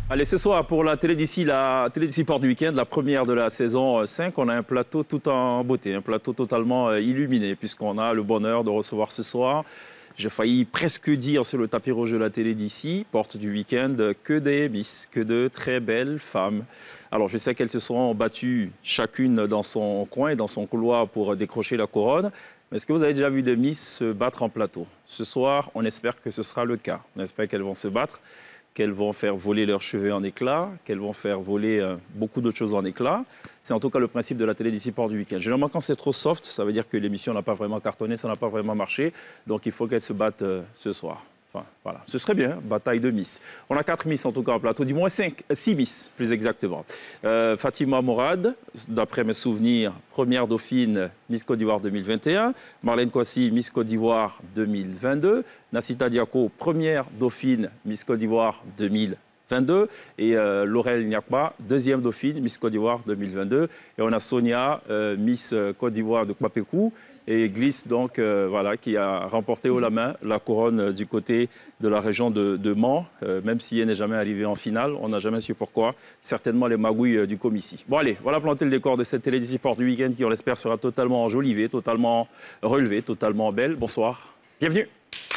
Allez, ce soir, pour la télé d'ici Port du Week-end, la première de la saison 5, on a un plateau tout en beauté, un plateau totalement illuminé, puisqu'on a le bonheur de recevoir ce soir, j'ai failli presque dire sur le tapis rouge de la télé d'ici, Porte du Week-end, que des Miss, que de très belles femmes. Alors, je sais qu'elles se sont battues chacune dans son coin et dans son couloir pour décrocher la couronne. Mais est-ce que vous avez déjà vu des Miss se battre en plateau? Ce soir, on espère que ce sera le cas. On espère qu'elles vont se battre, qu'elles vont faire voler leurs cheveux en éclats, qu'elles vont faire voler beaucoup d'autres choses en éclats. C'est en tout cas le principe de la télé d'ici Port du Week-end. Généralement, quand c'est trop soft, ça veut dire que l'émission n'a pas vraiment cartonné, ça n'a pas vraiment marché. Donc, il faut qu'elles se battent ce soir. Enfin, voilà. Ce serait bien, bataille de Miss. On a 4 Miss en tout cas en plateau, du moins 6 Miss plus exactement. Fatima Mourad, d'après mes souvenirs, première dauphine Miss Côte d'Ivoire 2021. Marlène Kouassi, Miss Côte d'Ivoire 2022. Nassita Diako, première dauphine Miss Côte d'Ivoire 2022. Et Laurel Nyakba, deuxième dauphine Miss Côte d'Ivoire 2022. Et on a Sonia, Miss Côte d'Ivoire de Kwapékou. Et Glisse, donc, voilà, qui a remporté haut la main la couronne du côté de la région de Mans, même si elle n'est jamais arrivée en finale. On n'a jamais su pourquoi. Certainement les magouilles du Comici. Bon, allez, voilà planter le décor de cette télé d'ici Port du Week-end qui, on l'espère, sera totalement enjolivée, totalement relevée, totalement belle. Bonsoir. Bienvenue.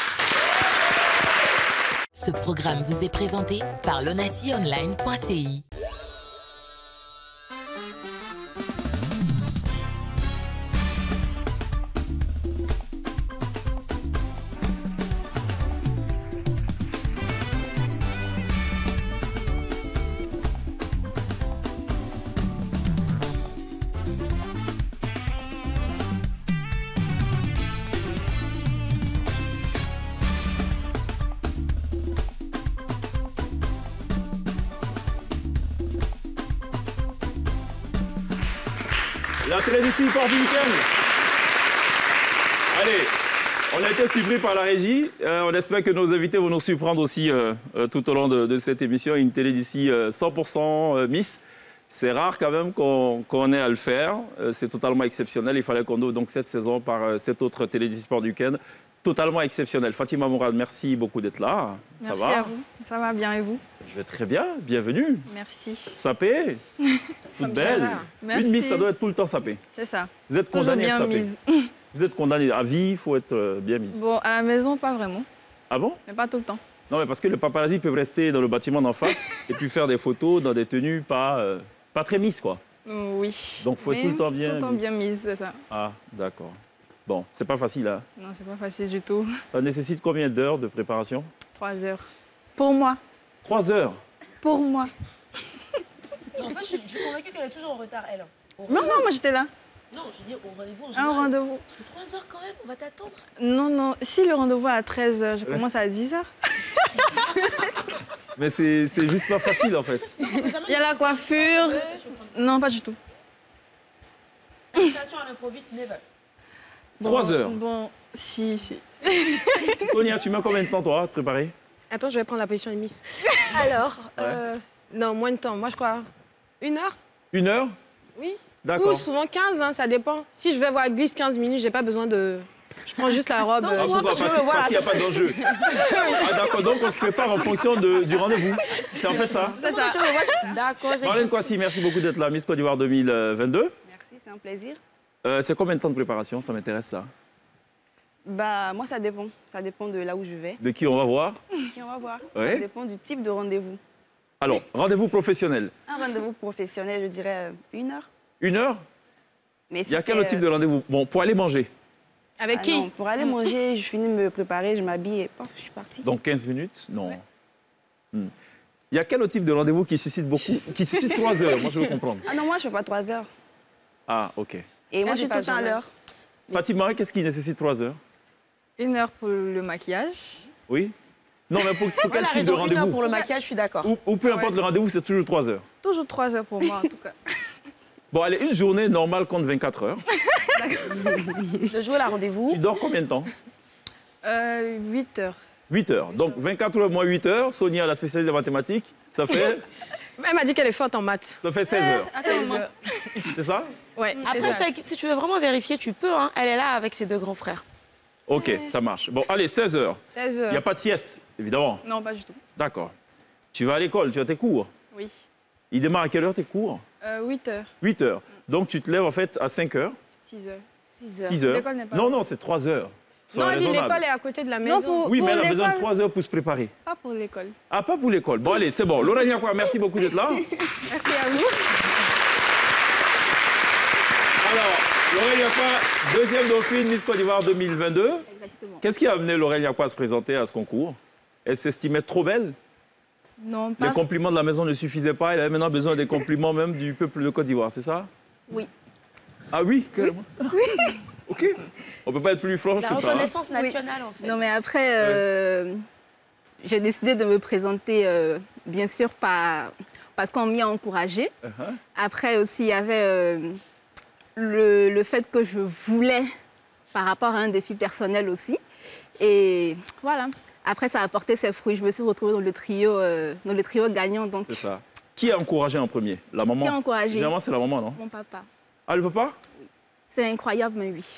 Ce programme vous est présenté par lonacionline.ci. La télé d'ici Port du Week-end. Allez, on a été surpris par la régie. On espère que nos invités vont nous surprendre aussi tout au long de cette émission. Une télé d'ici 100% Miss. C'est rare quand même qu'on ait à le faire. C'est totalement exceptionnel. Il fallait qu'on ouvre donc cette saison par cette autre télé d'ici Port du Week-end. Totalement exceptionnel. Fatima Mourad, merci beaucoup d'être là. Merci ça va? à vous. Ça va bien et vous? Je vais très bien. Bienvenue. Merci. Sapée. Toute belle. Merci. Une Miss, ça doit être tout le temps sapée. C'est ça. Vous êtes condamnée à être sapée. mise. Vous êtes condamné à vie, il faut être bien mise. Bon, à la maison, pas vraiment. Ah bon? Mais pas tout le temps. Non, mais parce que les paparazzis peuvent rester dans le bâtiment d'en face et puis faire des photos dans des tenues pas très Miss, quoi. Oui. Donc, il faut être tout le temps bien Tout le temps mise. bien mise, c'est ça. Ah, d'accord. Bon, c'est pas facile, hein? Non, c'est pas facile du tout. Ça nécessite combien d'heures de préparation? 3 heures. Pour moi. 3 heures? Pour moi. En fait, je suis convaincue qu'elle est toujours en retard, elle. Non, moi j'étais là. Non, je dis au rendez-vous en Un général. rendez-vous. Parce que 3 heures quand même, on va t'attendre. Non. Si le rendez-vous est à 13h, je commence à 10h. Mais c'est juste pas facile, en fait. Il y a la coiffure. Non, pas du tout. Invitation à l'improviste, never. 3 heures. Bon, si. Sonia, tu mets combien de temps, toi, à te préparer? Attends, je vais prendre la position de Miss. Alors, non, moins de temps. Moi, je crois 1 heure. 1 heure? Oui. Ou D'accord. souvent 15, hein, ça dépend. Si je vais voir Glisse 15 minutes, j'ai pas besoin de... Je prends juste la robe. Non, Ah, pourquoi? Parce qu'il n'y a pas d'enjeu. Ah, d'accord, donc on se prépare en fonction du rendez-vous. C'est en fait ça? C'est ça. D'accord, j'ai... Marlène Kouassi, merci beaucoup d'être là, Miss Côte d'Ivoire 2022. Merci, c'est un plaisir. C'est combien de temps de préparation? Ça m'intéresse, ça. Bah, moi, ça dépend. Ça dépend de là où je vais. De qui on va voir? Qui on va voir. Ouais. Ça dépend du type de rendez-vous. Alors, rendez-vous professionnel. Un rendez-vous professionnel, je dirais 1 heure. 1 heure? Mais Il y a quel autre type de rendez-vous? Bon, pour aller manger. Avec qui? Non, pour aller manger, je finis de me préparer, je m'habille et paf, je suis partie. Donc 15 minutes? Non. Ouais. Il y a quel autre type de rendez-vous qui suscite beaucoup, qui suscite 3 heures? Moi, je veux comprendre. Ah non, moi, je ne fais pas 3 heures. Ah, OK. Et moi, Ah, je suis tout le temps à l'heure. Fatima, qu'est-ce qui nécessite 3 heures? 1 heure pour le maquillage. Oui? Non, mais pour quel type de Une heure rendez-vous? pour le maquillage, je suis d'accord. Ou peu importe le rendez-vous, c'est toujours 3 heures. Toujours 3 heures pour moi, en tout cas. Bon, allez, une journée normale compte 24 heures. Le jour, là, rendez-vous. Tu dors combien de temps? 8 heures. 8 heures. Donc 24 heures moins 8 heures. Sonia, la spécialiste de mathématiques, ça fait Elle m'a dit qu'elle est forte en maths. Ça fait 16 heures. 16 heures. C'est ça? Ouais, c'est Après, ça. si tu veux vraiment vérifier, tu peux. Hein. Elle est là avec ses 2 grands frères. OK, ça marche. Bon, allez, 16 heures. 16 Il n'y a heures. pas de sieste, évidemment. Non, pas du tout. D'accord. Tu vas à l'école, tu as tes cours. Oui. Ils démarrent à quelle heure tes cours? 8 heures. 8 heures. Donc tu te lèves en fait à 5 heures. 6 heures. 6 heures. L'école n'est pas Non, là. non, c'est 3 heures. Non, Sois elle dit raisonnable. l'école est à côté de la Non, maison. Oui, pour mais elle a besoin de l'école. 3 heures pour se préparer. Pas pour l'école. Ah, pas pour l'école. Bon, allez, c'est bon. Laurel Niakwa, merci beaucoup d'être là. Merci à vous. Alors, Laurel Niakwa, deuxième dauphine Miss Côte d'Ivoire 2022. Exactement. Qu'est-ce qui a amené Laurel Niakwa à se présenter à ce concours? Elle s'estimait trop belle? Non, Les pas. compliments de la maison ne suffisaient pas. Elle avait maintenant besoin des compliments même du peuple de Côte d'Ivoire, c'est ça? Oui. Ah oui, carrément. OK. On peut pas être plus franche La que ça. hein. reconnaissance nationale, en fait. Non, mais après, j'ai décidé de me présenter, bien sûr, parce qu'on m'y a encouragé. Uh-huh. Après aussi, il y avait le fait que je voulais, par rapport à un défi personnel aussi. Et voilà. Après, ça a apporté ses fruits. Je me suis retrouvée dans le trio gagnant. Donc, C'est ça. Qui a encouragé en premier? La maman? Qui a encouragé? Généralement, c'est la maman, non? mon papa. Ah, le papa? C'est incroyable, mais oui.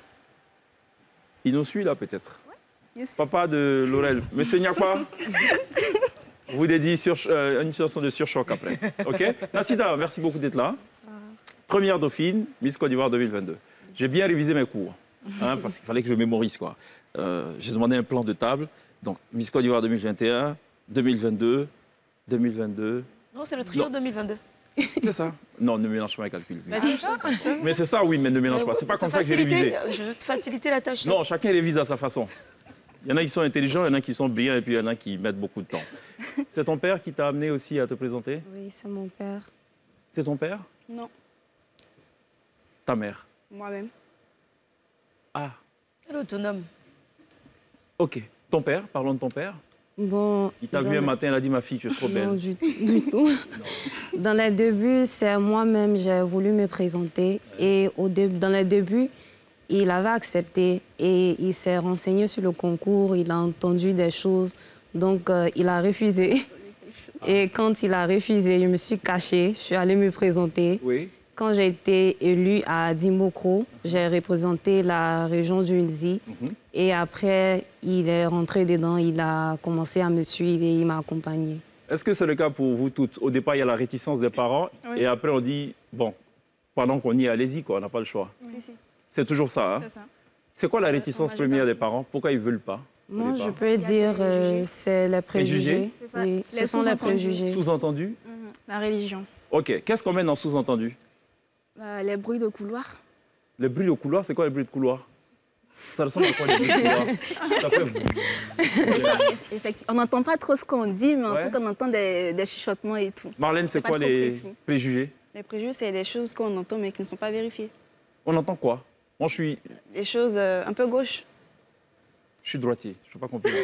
Il nous suit là, peut-être. Yes. Papa de Laurel. Monsieur Niakwa, vous dédiez une chanson de surchoc après. OK? Nassita, merci beaucoup d'être là. Première dauphine, Miss Côte d'Ivoire 2022. J'ai bien révisé mes cours, hein, parce qu'il fallait que je mémorise, quoi. J'ai demandé un plan de table. Donc, Miss Côte d'Ivoire 2021, 2022, 2022. Non, c'est le trio Non. 2022. C'est ça? Non, ne mélange pas les calculs. C'est ça. Mais c'est ça, oui, mais ne mélange pas. C'est pas comme ça que j'ai révisé. Je veux te faciliter la tâche. Non, chacun révise à sa façon. Il y en a qui sont intelligents, il y en a qui sont brillants, et puis il y en a qui mettent beaucoup de temps. C'est ton père qui t'a amené aussi à te présenter? Oui, c'est mon père. C'est ton père? Non, Ta mère? moi-même. Ah, Elle est autonome. OK. Ton père, parlons de ton père. Bon. Il t'a vu un matin, il a dit, ma fille, tu es trop Non, belle. du tout. Dans les débuts, c'est moi-même, j'ai voulu me présenter. Et dans les débuts, il avait accepté et il s'est renseigné sur le concours, il a entendu des choses, donc il a refusé. Et quand il a refusé, je me suis cachée, je suis allée me présenter. Oui. Quand j'ai été élue à Dimokro, j'ai représenté la région du Nzi. Et après, il est rentré dedans, il a commencé à me suivre et il m'a accompagnée. Est-ce que c'est le cas pour vous toutes? Au départ, il y a la réticence des parents, Oui. et après, on dit, bon, pendant qu'on y est, allez-y, quoi, on n'a pas le choix. Si. C'est toujours ça, hein? C'est ça. C'est quoi la réticence première des parents? Pourquoi ils ne veulent pas? au Moi, départ je peux dire, c'est les préjugés. C'est ça. Oui, Les ce sont les sous-entendus. préjugés. Sous-entendu? La religion. OK. Qu'est-ce qu'on met dans sous-entendu? Les bruits de couloir. Les bruits de couloir, c'est quoi les bruits de couloir? Ça ressemble à quoi les bruits de couloir? Ça fait... Effectivement. On n'entend pas trop ce qu'on dit, mais en Ouais. tout cas, on entend des chuchotements et tout. Marlène, c'est pas quoi trop les précis. préjugés? Les préjugés, c'est des choses qu'on entend mais qui ne sont pas vérifiées. On entend quoi? Moi, je suis Des choses un peu gauches. droitier, je ne peux pas comprendre.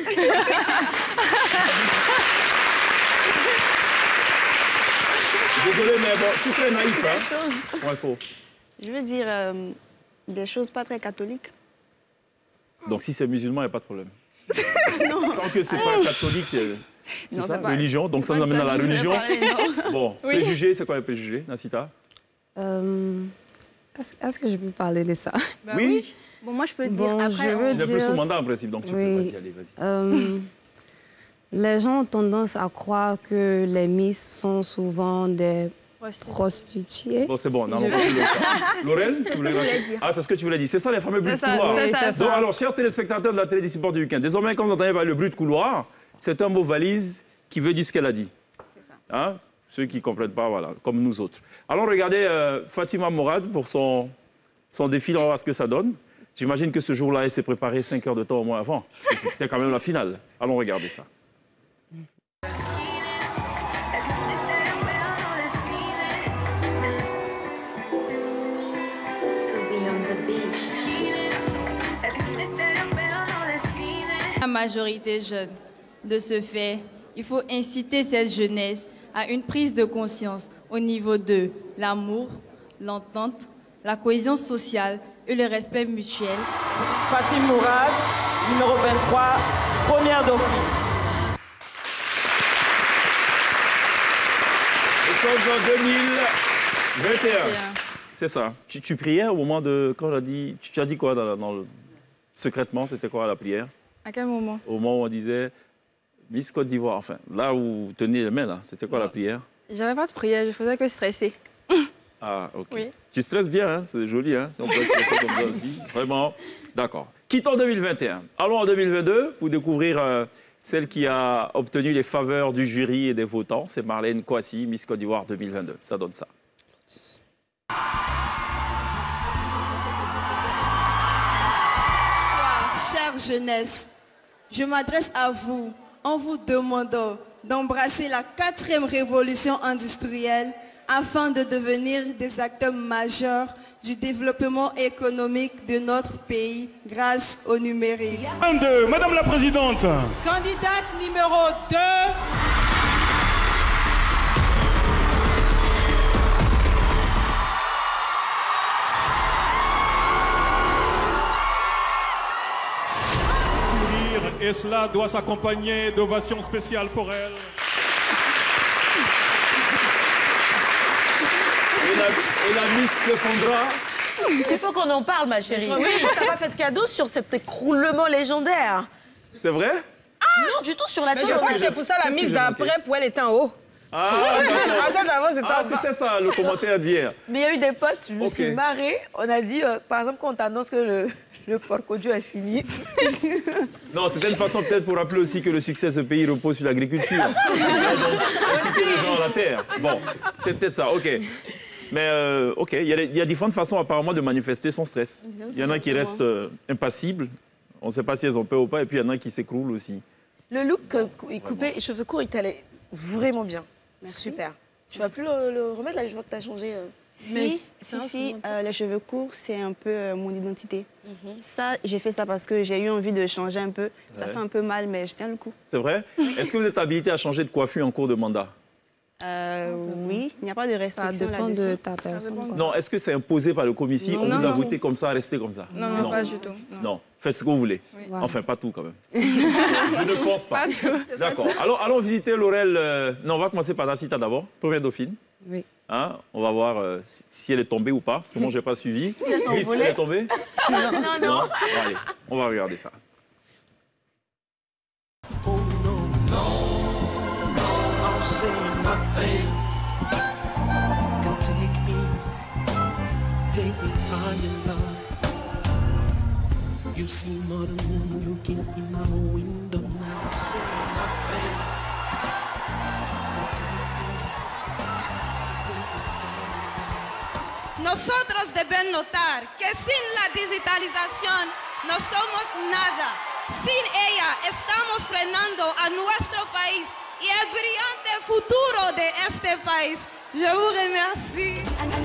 Désolé, mais bon, je suis très naïf, Des hein? choses, Pour info. je veux dire, des choses pas très catholiques. Donc, si c'est musulman, il n'y a pas de problème. Tant que c'est pas catholique, c'est Non, ça, c'est pas- religion. Donc, ça nous amène à la religion. Bon, Oui. préjugés, c'est quoi les préjugés, Nassita? Est-ce que je peux parler de ça? Bah Oui. Bon, moi, je peux dire. Bon, Après, je Tu veux n'es plus dire- sous mandat en principe, donc tu peux. Oui. Vas-y, allez, vas-y. Les gens ont tendance à croire que les Miss sont souvent des prostituées. Bon, c'est bon, Si non, je- on va plus le temps. Laurel, tu voulais je voulais rajouter? dire. Ah, c'est ce que tu voulais dire. C'est ça, les fameux bruits de C'est ça, couloir. c'est Oui, ça. c'est Donc, ça. alors, chers téléspectateurs de la télé Sport du week-end, désormais, quand vous entendez parler le bruit de couloir, c'est un mot valise qui veut dire ce qu'elle a dit. C'est ça. Hein? Ceux qui ne comprennent pas, voilà, comme nous autres. Allons regarder Fatima Morad pour son défi, on va voir ce que ça donne. J'imagine que ce jour-là, elle s'est préparée 5 heures de temps au moins avant, parce que c'était quand même la finale. Allons regarder ça. La majorité jeune. De ce fait, il faut inciter cette jeunesse à une prise de conscience au niveau de l'amour, l'entente, la cohésion sociale et le respect mutuel. Fatim Mourad, numéro 23, première dauphine. Nous sommes en 2021. C'est ça. Tu priais au moment de... Quand on a dit... Tu as dit quoi secrètement? C'était quoi la prière? À quel moment? Au moment où on disait Miss Côte d'Ivoire, enfin, là où vous tenez les mains, là, c'était quoi la prière? J'avais pas de prière, je faisais que stresser. Ah, ok. Oui. Tu stresses bien, hein? C'est joli, hein? Si on peut stresser comme ça aussi. Vraiment, d'accord. Quittons 2021. Allons en 2022 pour découvrir celle qui a obtenu les faveurs du jury et des votants. C'est Marlène Kouassi, Miss Côte d'Ivoire 2022. Ça donne ça. Chère jeunesse, je m'adresse à vous en vous demandant d'embrasser la 4e révolution industrielle afin de devenir des acteurs majeurs du développement économique de notre pays grâce au numérique. Madame la Présidente. Candidate numéro 2. Et cela doit s'accompagner d'ovations spéciales pour elle. Et la Miss se fondra. Il faut qu'on en parle, ma chérie. Oui, t'as pas fait de cadeau sur cet écroulement légendaire. C'est vrai? Non, du tout sur la Mais table. je crois que c'est pour ça la mise d'après, pour elle était en haut. Ah, celle d'avant, c'était en bas. C'était ça, le commentaire d'hier. Mais il y a eu des posts, je me suis marrée. On a dit, par exemple, quand on t'annonce que le porc audio est fini. Non, c'était une façon peut-être pour rappeler aussi que le succès de ce pays repose sur l'agriculture. Inciter les gens à la terre. Bon, c'est peut-être ça, ok. Mais ok, il y a différentes façons apparemment de manifester son stress. Il y en a qui restent impassibles. On ne sait pas si elles ont peur ou pas. Et puis il y en a qui s'écroulent aussi. Le look coupé et cheveux courts, il t'allait vraiment bien. Super. Tu vas plus le remettre là, je vois que tu as changé. Si, les cheveux courts, c'est un peu mon identité. Ça, j'ai fait ça parce que j'ai eu envie de changer un peu. Ça fait un peu mal, mais je tiens le coup. C'est vrai? Est-ce que vous êtes habilité à changer de coiffure en cours de mandat? Oui, il n'y a pas de restriction là-dessus. Ça dépend de ta personne. Quoi. Non, est-ce que c'est imposé par le commissaire? On vous a voté comme ça, restez comme ça? Non, pas du tout. Non, faites ce que vous voulez. Oui. Enfin, pas tout quand même. Je ne pense pas. Pas tout. D'accord. Alors, allons visiter Laurel. Non, on va commencer par Tacita d'abord, première dauphine. Oui. Hein? On va voir si elle est tombée ou pas, parce que moi, je n'ai pas suivi. Si elle Miss, elle est tombée? Non. Bon, allez, on va regarder ça. You see mother moon looking in our window now. Nosotros debemos notar que sin la digitalización no somos nada. Sin ella estamos frenando a nuestro país y el brillante futuro de este país. Je vous remercie.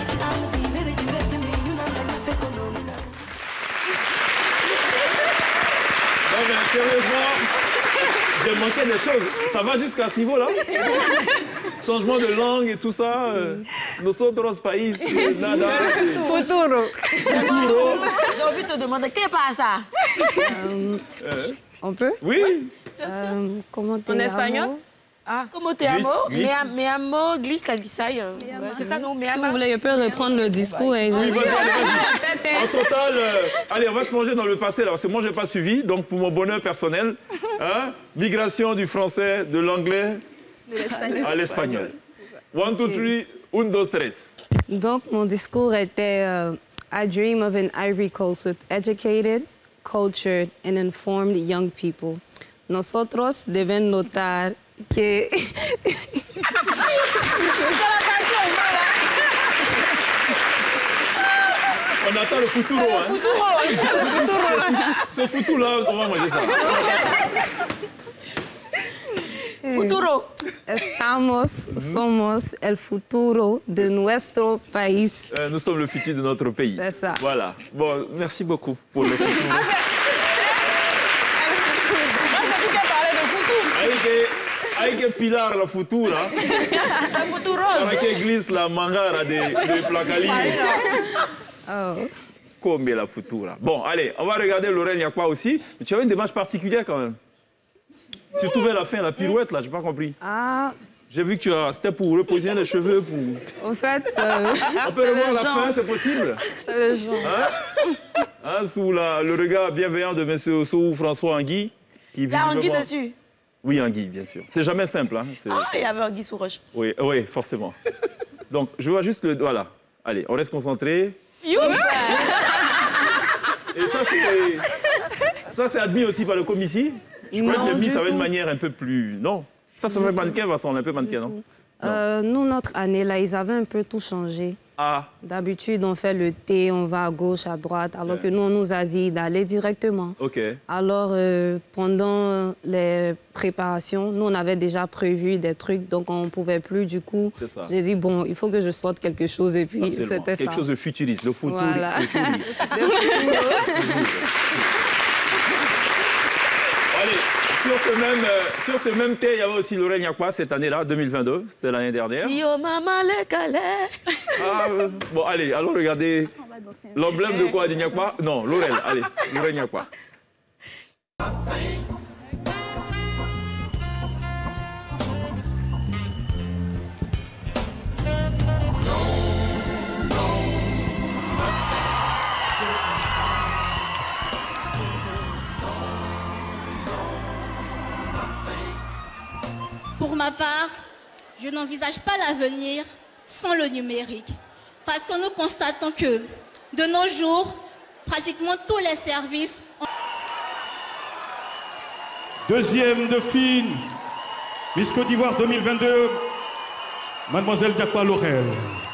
Non, mais sérieusement, j'ai manqué des choses. Ça va jusqu'à ce niveau-là? Changement de langue et tout ça. Nosotros país, nada. Futuro. J'ai envie de te demander, qu'est-ce que ça? On peut? Oui. Comment En espagnol? Ah. Comment t'es amo? Mais amo glisse la glissaille. C'est ça, non? Mais Si vous voulez, je peux reprendre le discours. Oui, vas-y. En total, allez, on va se plonger dans le passé, là, parce que moi, je n'ai pas suivi. Donc, pour mon bonheur personnel, migration du français, de l'anglais à l'espagnol. 1, 2, 3, 1, 2, 3. Donc, mon discours était I dream of an Ivory Coast with educated, cultured and informed young people. Nosotros deben notar que... On attend le futuro, hein? Ce futuro-là, on va manger ça. Futuro. Somos el futuro de nuestro país. Nous sommes le futur de notre pays. C'est ça. Voilà. Bon, merci beaucoup pour le futuro. Hay que pilar la futura. La futurosa. Hay que glisse la mangara de Placali. Oh. Comme la futura. Bon, allez, on va regarder Laurel Yakwa aussi. Mais tu avais une démarche particulière quand même. Surtout vers la fin, la pirouette, là, j'ai pas compris. Ah. J'ai vu que c'était pour reposer les cheveux, pour... En fait... on peut revoir la fin, c'est possible? C'est le genre. Sous le regard bienveillant de M. François Anguille, qui visiblement... La Anguille dessus. Oui, Anguille, bien sûr. C'est jamais simple. Hein. Ah, il y avait Anguille sous roche. Oui, oui, forcément. Donc, je vois juste le... Voilà. Allez, on reste concentré. Et ça, c'est admis aussi par le commissaire. Je crois que le Miss avait une manière un peu plus... Non, ça fait mannequin, Vincent, on est un peu mannequin, non? Nous, notre année, là, ils avaient un peu tout changé. Ah. D'habitude, on fait le thé, on va à gauche, à droite, alors que nous, on nous a dit d'aller directement. OK. Alors, pendant les préparations, nous, on avait déjà prévu des trucs, donc on ne pouvait plus, du coup. J'ai dit, bon, il faut que je sorte quelque chose, et puis c'était ça. Quelque chose de futuriste, le futur. Voilà. Futuriste. Allez, sur ce même thé, il y avait aussi Laurel Nyakwa cette année-là, 2022, c'était l'année dernière. Yo, maman, les calais. Bon, allez, allons regarder l'emblème de quoi, de Nyakwa? Non, Laurel, allez, Laurel Nyakwa. Pour ma part, je n'envisage pas l'avenir sans le numérique. Parce que nous constatons que, de nos jours, pratiquement tous les services... Deuxième dauphine, Miss Côte d'Ivoire 2022, Mademoiselle Nyakwa Laurel.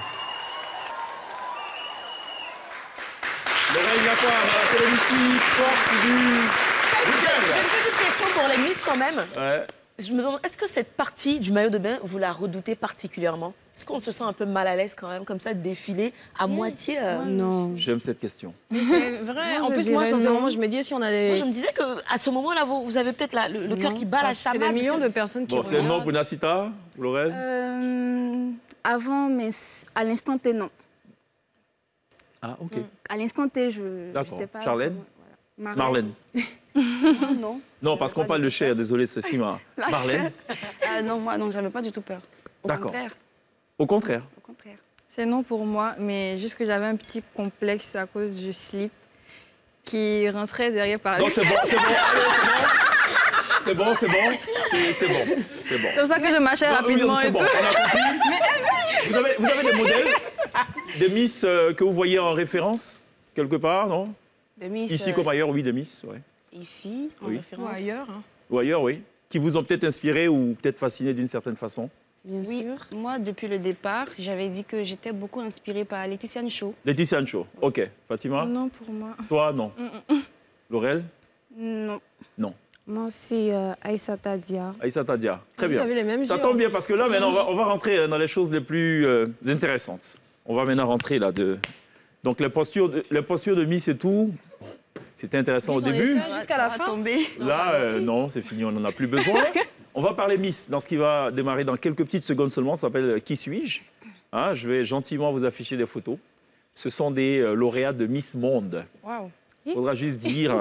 Laurel Nyakwa, la télévision porte du... J'ai une petite question pour les Miss quand même. Ouais. Je me demande, est-ce que cette partie du maillot de bain, vous la redoutez particulièrement? Est-ce qu'on se sent un peu mal à l'aise quand même, comme ça, de défiler à moitié Non. J'aime cette question. C'est vrai. En plus, moi, sincèrement, je me dis, si on allait... Moi, je me disais qu'à ce moment-là, vous avez peut-être le cœur qui bat la chamade. Il y a des millions de personnes qui... Bon, c'est le nom pour Nacita, Laurel? Avant, mais à l'instant T, non. Ah, OK. À l'instant T, je... D'accord. Pas Charlène? Voilà. Marlène. Non. Non, parce qu'on parle de chair, désolé, c'est Sima. Marlène? Non, moi, non, j'avais pas du tout peur. D'accord. Au contraire? Au contraire. C'est non pour moi, mais juste que j'avais un petit complexe à cause du slip qui rentrait derrière par les... Non, c'est bon, c'est bon, allez, c'est bon. C'est bon. C'est pour ça que je marchais rapidement oui, et bon, tout. On a compris. Vous avez des modèles, des Miss que vous voyez en référence, quelque part, non? Des Miss, ici comme ailleurs, oui, des Miss, ouais. Ici, en référence. Ou ailleurs. Hein. Ou ailleurs, oui. Qui vous ont peut-être inspiré ou peut-être fasciné d'une certaine façon? Bien sûr. Moi, depuis le départ, j'avais dit que j'étais beaucoup inspirée par Laetitia Ncho. Laetitia Ncho, OK. Fatima? Non, pour moi. Toi, non. Mm-mm. Laurel? Non. Non. Moi aussi, Aïssata Dia. Aïssata Dia, très Vous bien. avez les mêmes Ça yeux, tombe en bien plus. parce que là, maintenant, on va rentrer dans les choses les plus intéressantes. On va maintenant rentrer là de... Donc, les postures de Miss et tout, c'était intéressant au début. Jusqu'à la fin. Là, non, c'est fini, on n'en a plus besoin. On va parler Miss dans ce qui va démarrer dans quelques petites secondes seulement. Ça s'appelle Qui suis-je? Hein, je vais gentiment vous afficher des photos. Ce sont des lauréats de Miss Monde. Waouh. Il faudra juste dire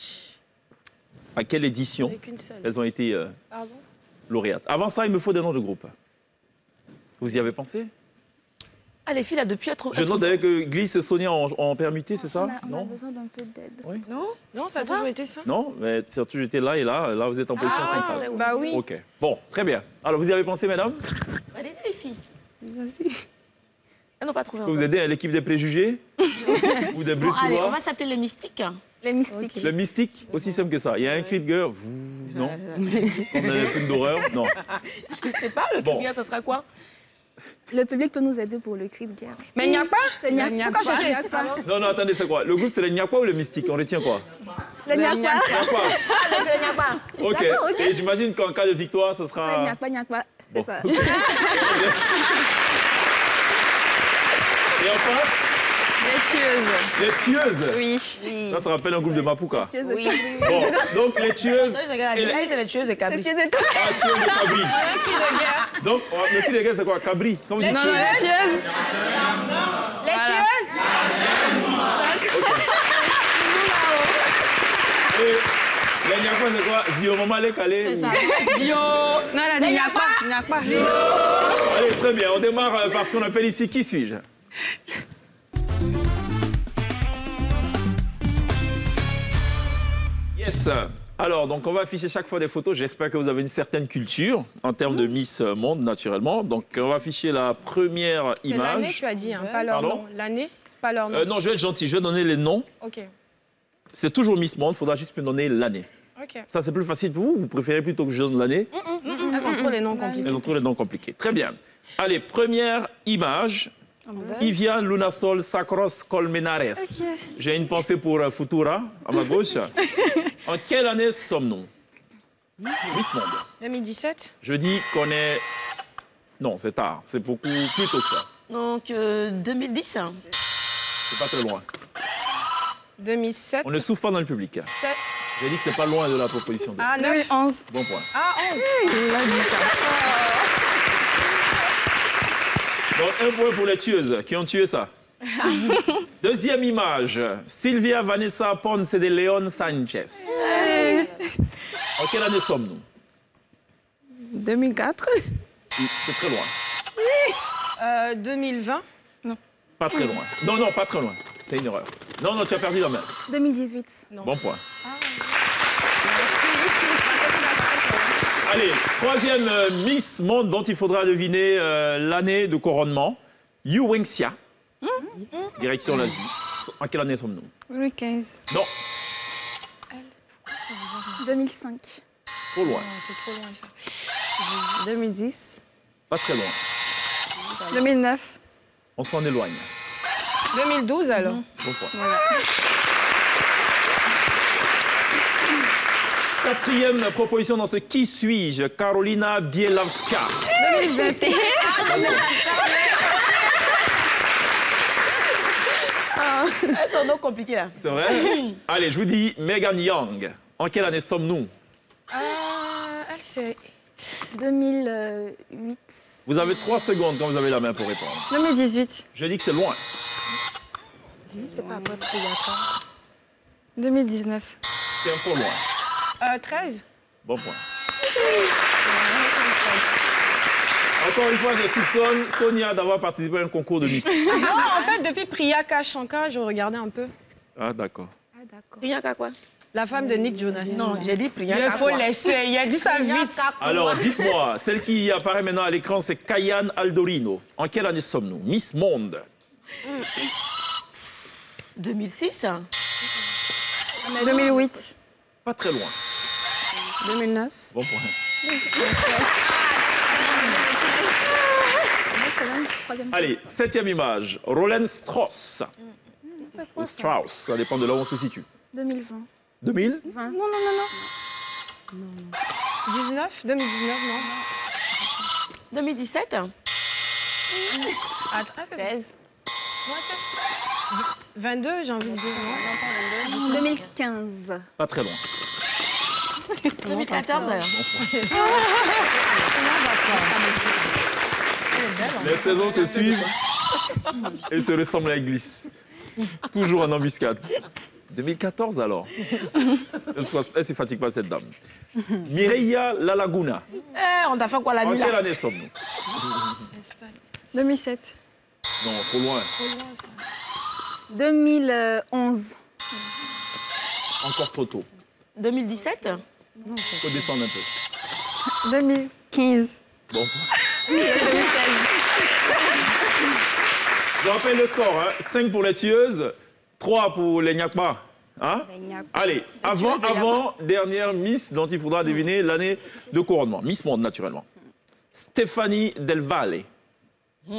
à quelle édition elles ont été lauréates. Avant ça, il me faut des noms de groupe. Vous y avez pensé? Ah, les filles, là, depuis être... Je note d'ailleurs que Glisse et Sonia ont permuté, c'est ça? On a besoin d'un peu d'aide. Oui. Non, ça a toujours été ça. Non, mais surtout j'étais là et là. Là, vous êtes en position centrale. Bah oui. OK. Bon, très bien. Alors, vous y avez pensé, mesdames? Allez-y, les filles. Vas-y. Elles n'ont pas trouvé Je peux vous aider à l'équipe des préjugés? Ou des bruits de allez, couloir? on va s'appeler les mystiques. Les mystiques. Le mystique, aussi simple que ça. Il y a un cri de guerre. Non. Comme dans les films d'horreur? Non. Je ne sais pas, le cri de guerre, ça sera quoi? Le public peut nous aider pour le cri de guerre. Mais il n'y a pas. Pourquoi chercher? Non, attendez, c'est quoi? Le groupe, c'est le Nyakwa ou le mystique? On retient quoi? Le Nyakwa. Nyakwa. Ah, c'est le Nyakwa. OK. Et j'imagine qu'en cas de victoire, ce sera... Nyakwa. C'est ça. Et en face? Les tueuses. Les tueuses? Oui. Ça rappelle un groupe de Mapuka. Oui. Bon, donc les tueuses... C'est les tueuses de Cabri. Ah, tueuses de Cabri. Donc, le cri de guerre, c'est quoi? Cabri. Comme vous dites, Les tueuses. Les tueuses. Et les Nyakwa, c'est quoi? Zio Mama le Calé. C'est ça. Zio. Non, elle a dit Nyakwa. Allez, très bien. On démarre par ce qu'on appelle ici Qui suis-je? Yes. Alors, donc, on va afficher chaque fois des photos. J'espère que vous avez une certaine culture en termes de Miss Monde, naturellement. Donc, on va afficher la première image. C'est l'année, tu as dit, hein, pas leur nom. L'année, pas leur nom. Non, je vais être gentil. Je vais donner les noms. OK. C'est toujours Miss Monde. Il faudra juste me donner l'année. OK. Ça, c'est plus facile pour vous. Vous préférez plutôt que je donne l'année? Elles ont trop les noms compliqués. Elles ont trop les noms compliqués. Très bien. Allez, première image. Ivia Lunasol Sacros Colmenares. Okay. J'ai une pensée pour Futura, à ma gauche. En quelle année sommes-nous? Miss Monde. 2017. Je dis qu'on est... Non, c'est tard. C'est beaucoup plus tôt que ça. Donc, 2010. C'est pas très loin. 2007. On ne souffre pas dans le public. 7. J'ai dit que c'est pas loin de la proposition. Ah, 2011. Bon point. Ah, 11. Il a dit ça. Donc, un point pour les tueuses qui ont tué ça. Deuxième image. Sylvia Vanessa Ponce de Leon Sanchez. En quelle année sommes-nous? 2004. C'est très loin. 2020. Non. Pas très loin. Non, non, pas très loin. C'est une erreur. Non, non, tu as perdu la main. 2018. Non. Bon point. Allez, troisième Miss Monde dont il faudra deviner l'année de couronnement. Yu Wenxia, direction l'Asie. En quelle année sommes-nous? 2015. Non. 2005. Trop loin. C'est trop loin, ça. 2010. Pas très loin. 2009. On s'en éloigne. 2012, alors. Bon point. Voilà. Quatrième proposition dans ce Qui suis-je? Carolina Bielavska. 2021. Elles sont donc compliquées, là. C'est vrai? Allez, je vous dis Megan Young. En quelle année sommes-nous? Elle, c'est 2008. Vous avez 3 secondes quand vous avez la main pour répondre. 2018. Je dis que c'est loin. C'est pas après Priyanka. 2019. C'est un peu loin. 13. Bon point. Encore une fois, je soupçonne Sonia d'avoir participé à un concours de Miss. Non, en fait, depuis Priyanka Shankar, je regardais un peu. Ah, d'accord. Priyanka quoi? La femme de Nick Jonas. Non, j'ai dit Priyanka. Il faut laisser. Il a dit ça vite. Alors, dites-moi, celle qui apparaît maintenant à l'écran, c'est Kayan Aldorino. En quelle année sommes-nous? Miss Monde. 2006. 2008. Pas très loin. 2009. Bon point. Allez, 7e image. Roland Strauss. Ou Strauss, ça dépend de là où on se situe. 2020. 2000? 20. Non. 19? 2019, non. 2017. 16. 22, j'ai envie de dire. Non, 2015. Pas très loin. 2014, alors. Les saisons se suivent et se ressemblent à la glisse. Toujours en embuscade. 2014 alors. Elle ne se fatigue pas cette dame. Mireia Lalaguna. On t'a fait quoi la nuit là? En quelle année sommes-nous? 2007. Non, trop loin. 2011. Encore trop tôt. 2017. Il faut descendre un peu. 2015. Bon. Je rappelle le score, hein. 5 pour les tueuses, 3 pour les Nyakma. Hein? Allez, avant dernière Miss dont il faudra deviner l'année de couronnement. Miss Monde, naturellement. Stéphanie Del Valle. C'est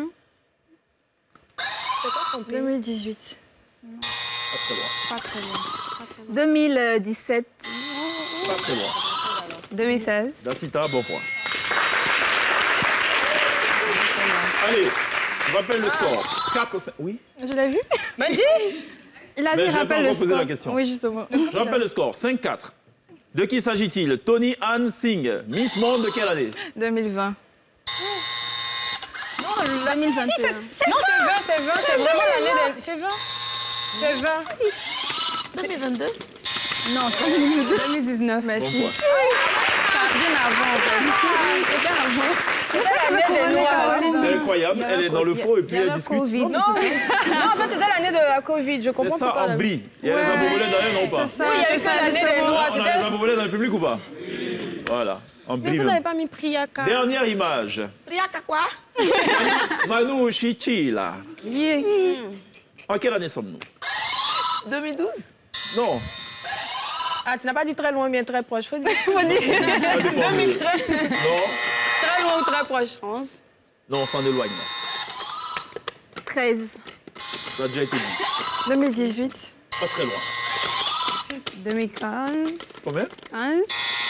quoi son pays? 2018. Pas très loin. Pas très loin. 2017. Pas très loin. 2016. Dacita, bon point. Allez, je rappelle le score. 4, 5... Oui? Je l'ai vu. Mais dis! Il a dit, Mais je rappelle le score. la question. Oui, justement. Je rappelle le score. 5-4. De qui s'agit-il? Tony Ann Singh. Miss Monde de quelle année? 2020. Non, 2021. Si, c'est 20, c'est 20. C'est vraiment l'année de... C'est 20. C'est 20. 2022? Non, c'est pas 2022. 2019. Merci. Bon Bien avant. C'est l'année des Noirs. C'est incroyable. Elle est dans le faux et puis elle discute. Non, en fait, c'était l'année de la Covid. Je comprends pas. C'est ça, pourquoi. en brie. Il y a les abobelés derrière, non ou pas? Oui, il y avait fait l'année des Noirs. On a les abobelés dans le public ou pas? Voilà, en brie. Mais vous n'avez pas mis Priaka. Dernière image. Priaka quoi? Manu Chichila. En quelle année sommes-nous? 2012? Non. Ah, tu n'as pas dit très loin, bien très proche. Faut dire. 2013. Non. Très loin ou très proche? 11. Non, on s'en éloigne. 13. Ça a déjà été dit. 2018. Pas très loin. 2015. Combien? 15.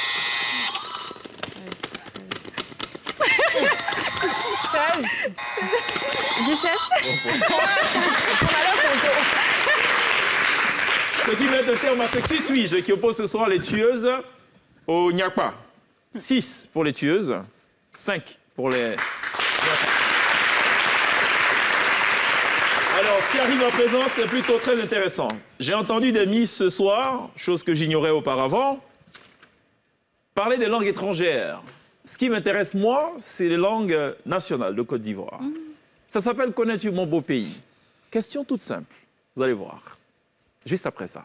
16. 17. Ce qui met un terme à ce qui suis-je, qui oppose ce soir les tueuses au Nyakpa. 6 pour les tueuses, 5 pour les... Alors, ce qui arrive à présent, c'est plutôt très intéressant. J'ai entendu des Miss ce soir, chose que j'ignorais auparavant, parler des langues étrangères. Ce qui m'intéresse, moi, c'est les langues nationales de Côte d'Ivoire. Ça s'appelle « Connais-tu mon beau pays ?» Question toute simple, vous allez voir. Juste après ça.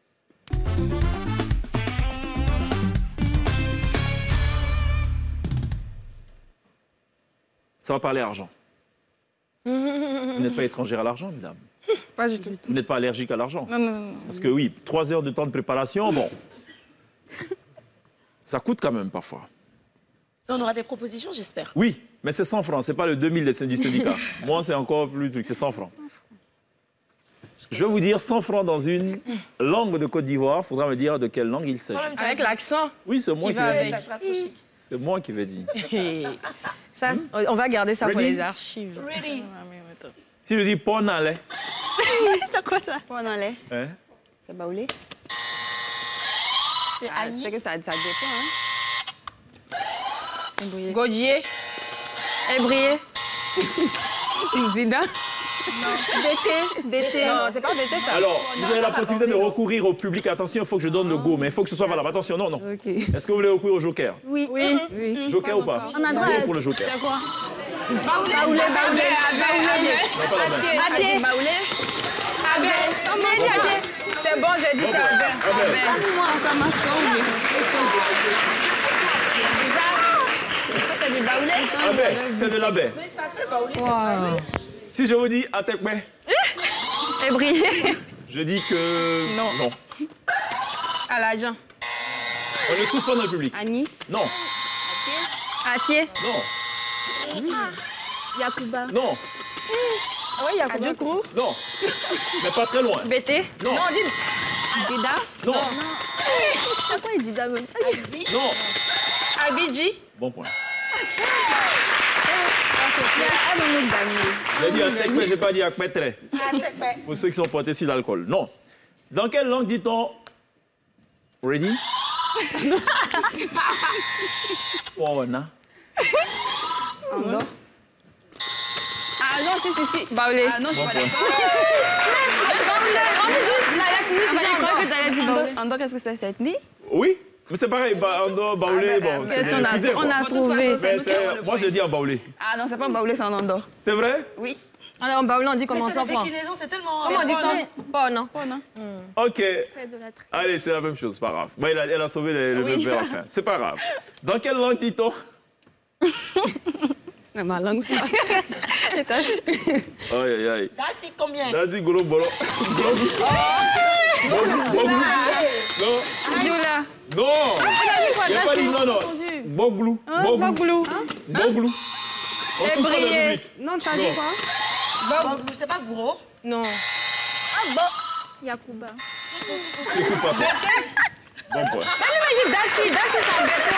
Ça va parler argent. Vous n'êtes pas étrangère à l'argent, mesdames? Pas du tout. Vous n'êtes pas allergique à l'argent? Non, non, non. Parce que oui, 3 heures de temps de préparation, bon, ça coûte quand même parfois. On aura des propositions, j'espère. Oui, mais c'est 100 francs, c'est pas le 2000 du syndicat. Moi, c'est encore plus truc, c'est 100 francs. Je vais vous dire 100 francs dans une langue de Côte d'Ivoire. Il faudra me dire de quelle langue il s'agit. Avec l'accent. Oui, c'est moi qui vais dire. Ça sera trop chic. C'est moi qui vais dire. Ça, on va garder ça pour Ready? les archives. Ready. Si je dis Ponalé, C'est quoi ça? Pas en lait. hein? C'est baoulé. C'est Ah, Annie. c'est que ça dépend, hein. Godier. Ébrié. Dida. BT. Non, c'est pas BT, ça. Alors, vous avez la possibilité de recourir au public. Attention, il faut que je donne le go, mais il faut que ce soit valable. Attention, non, non. Ok. Est-ce que vous voulez recourir au joker? Oui. Oui. Joker ou pas? On a droit Go à... pour le joker. C'est quoi? Baoulé. Non, pas la même. Athie. Baoulé. C'est bon, j'ai dit ça. Moi, ça marche pas, oui. C'est du baoulé. Abé, c'est de la baie. Mais ça fait baoulé. Si je vous dis Atekpe, Ébrié. je dis que... Non. Non. À l'agent. On le souffle dans le public. Annie. Non. Atié. Non. Yakuba. Non. Ah oui, Yakuba. Non. Mais pas très loin. BT. Non. Non, dis Dida. Non. Pourquoi il dit Dida même? Non. Abidji. Bon point. Elle me met d'année. J'ai dit Atekpe, j'ai pas dit Akpetre. Pour ceux qui sont portés sur l'alcool. Non. Dans quelle langue dit-on... Ready? Pona. Non. Ah non, si. Baoulé. Ah non, je suis Bon pas point. d'accord. Ando, qu'est-ce que c'est, cette ethnie? Oui, mais c'est pareil. Ando, Baoulé, bon, c'est on a- épuisé, on quoi. a trouvé. Mais moi, je dis en Baoulé. Ah non, c'est pas baoulé, c'est en Ando. C'est vrai? Oui. En baoulé, on dit comment Mais ça, c'est la franc. déclinaison, c'est tellement... Comment on dit ça? Pas, non. OK. de la tri. Allez, c'est la même chose, c'est pas grave. Bon, elle a sauvé le verbe vers la fin. C'est pas grave. Dans quelle langue dit-on? Ma langue, ça. Aïe, aïe, aïe. Dassi, combien? Dazi, golo, bolo. Boglou. Non. Dioula. Non. Il n'y a pas dit non, non. Boglou. Boglou. Boglou. On souffle dans le Ébrié. public. Non, tu as dit quoi? Boglou, c'est pas gros? Non. Yakuba. C'est tout pas. Bon point. Il dit Dassi, c'est en BT.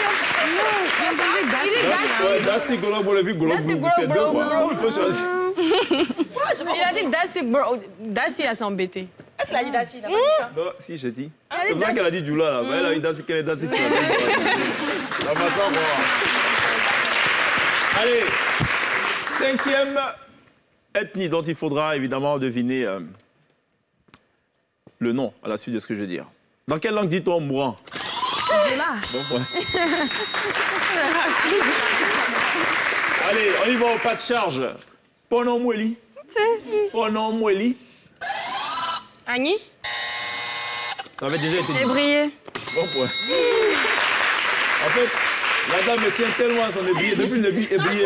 Il dit Dassi. Dazi, golo, bolo, puis golo, Dassi, glou. C'est deux, golo, quoi. golo. Il faut choisir. Il a dit Dassi, bro. Dassi, elle s'est embêtée. Est-ce qu'elle a dit Dassi? Non, si, j'ai dit. C'est pour ça qu'elle a dit Djoula, là. Mais elle a dit Dazi, qu'elle est Dazi. La façon, allez, 5e ethnie dont il faudra évidemment deviner le nom à la suite de ce que je vais dire. Dans quelle langue dit-on mourant? Dioula. Bon point. Allez, on y va au pas de charge. Pendant Moueli. Pendant Moueli. Annie? Ça avait déjà été dit. Ébrié. Bon point. En fait, la dame me tient tellement à son ébrié. Depuis le début, ébrié.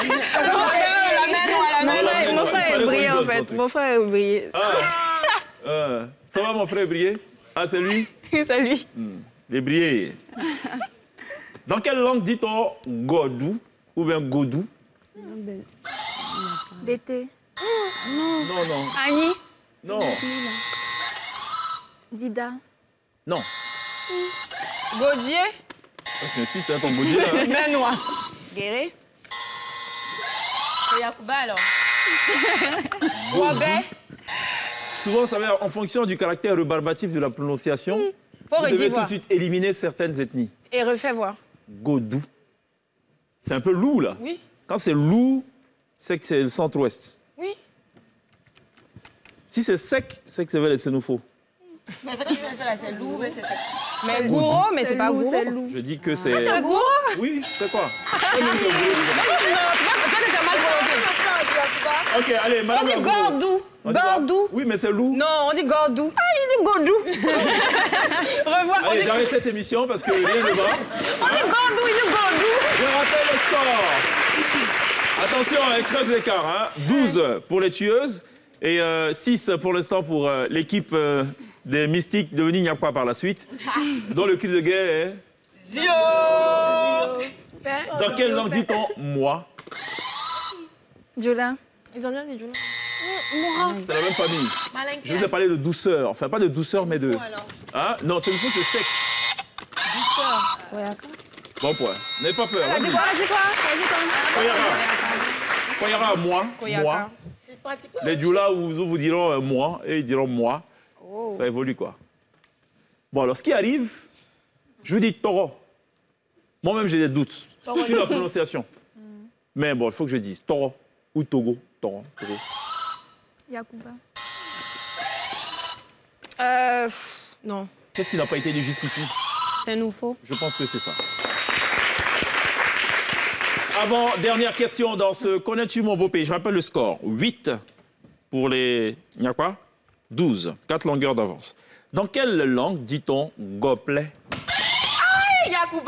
Mon frère est ébrié, en fait. Mon frère est ébrié. Ça va, mon frère ébrié? Ah, c'est lui? C'est lui. L'ébrié. Dans quelle langue dit-on godou ou bien godou? BT. Non. Annie? Non. Dida. Non. Gaudier? Tu insistes, hein, ton Gaudier, là. Benoît. Guéré? C'est Yacouba, alors. Robert? Souvent, ça va en fonction du caractère rébarbatif de la prononciation. Faut Vous devez redire tout voir. de suite éliminer certaines ethnies. Et refais voir. Godou. C'est un peu loup, là. Oui. Quand c'est loup, c'est que c'est le centre-ouest. Oui. Si c'est sec, c'est que c'est vers les Sénoufos. Mais ce que je viens de faire là, c'est lourd, mais c'est sec. Mais gourou, mais c'est pas gourou. Je dis que c'est... Ça, c'est le gourou? Oui, c'est quoi? Non, c'est pas que c'est mal prononcé. Ok, allez, On madame dit la gourou. gordou. On dit quoi? Gordou. Oui, mais c'est loup. Non, on dit gordou. Ah, il dit gordou. Revois. Allez, j'arrête cette émission parce que rien ne va. On dit gordou, il dit gordou. Je rappelle le score. Attention, elle creuse l'écart. Hein. 12 pour les tueuses et 6 pour l'instant pour l'équipe des mystiques devenus Nyakwa par la suite, dont le cri de guerre est... Zio. Dans quelle langue dit-on moi? Diola. Ils ont bien dit Diola. C'est la même famille. Je vous ai parlé de douceur. Enfin, pas de douceur, mais de... Hein? Non, c'est une fois, c'est sec. Douceur. Bon point. N'ayez pas peur. Elle a dit Vas-y. quoi? Elle a dit quoi? Koyara, moi. Moi. C'est pratiquement... Les Dioula vous diront moi et ils diront moi. Ça évolue, quoi. Bon, alors, ce qui arrive, je vous dis taureau. Moi-même, j'ai des doutes sur la prononciation. Mais bon, il faut que je dise taureau ou Togo. Taureau. Yacouba. Non. Qu'est-ce qui n'a pas été dit jusqu'ici? C'est nouveau. Je pense que c'est ça. Avant, dernière question dans ce Connais-tu mon beau pays? Je rappelle le score. 8 pour les Nyakwa, 12. 4 longueurs d'avance. Dans quelle langue dit-on gobelet? Ah, Yacouba.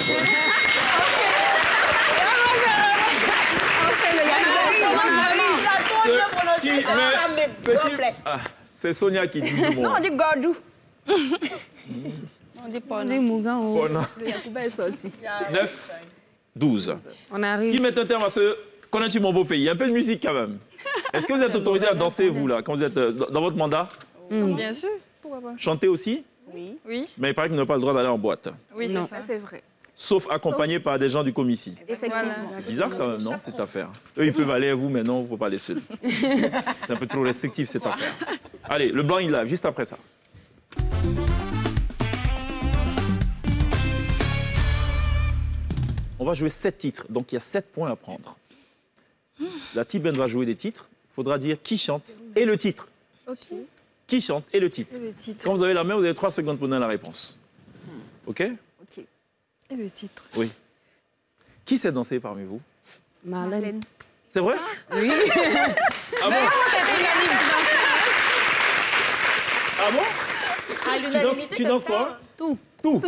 C'est Sonia qui dit le mot. Non, on dit gordou. On dit pas. On dit Mougan. Pona. Le Yacouba est sorti. 9, 12. On Ce arrive. qui met un terme à ce Connais-tu mon beau pays? Il y a un peu de musique quand même. Est-ce que vous êtes autorisé à danser, vous, là, quand vous êtes dans votre mandat? Bien sûr. Pourquoi pas? Chanter aussi? Oui. Oui. Mais il paraît que vous n'avez pas le droit d'aller en boîte. Oui, c'est ça. C'est vrai. Sauf accompagné par des gens du comici. Effectivement. C'est bizarre quand même, non, cette affaire? Eux, ils peuvent aller à vous, mais non, vous ne pouvez pas aller seuls. C'est un peu trop restrictif, cette affaire. Allez, le blanc, il lave, juste après ça. On va jouer 7 titres, donc il y a 7 points à prendre. La Tiben va jouer des titres. Il faudra dire qui chante et le titre. Ok. Qui chante et le titre. Et le titre. Quand vous avez la main, vous avez 3 secondes pour donner la réponse. OK? Ok. Et le titre. Oui. Qui sait danser parmi vous? Marlène. C'est vrai? Oui. Ah bon? Ah bon? Tu danses quoi? Tout. Tout.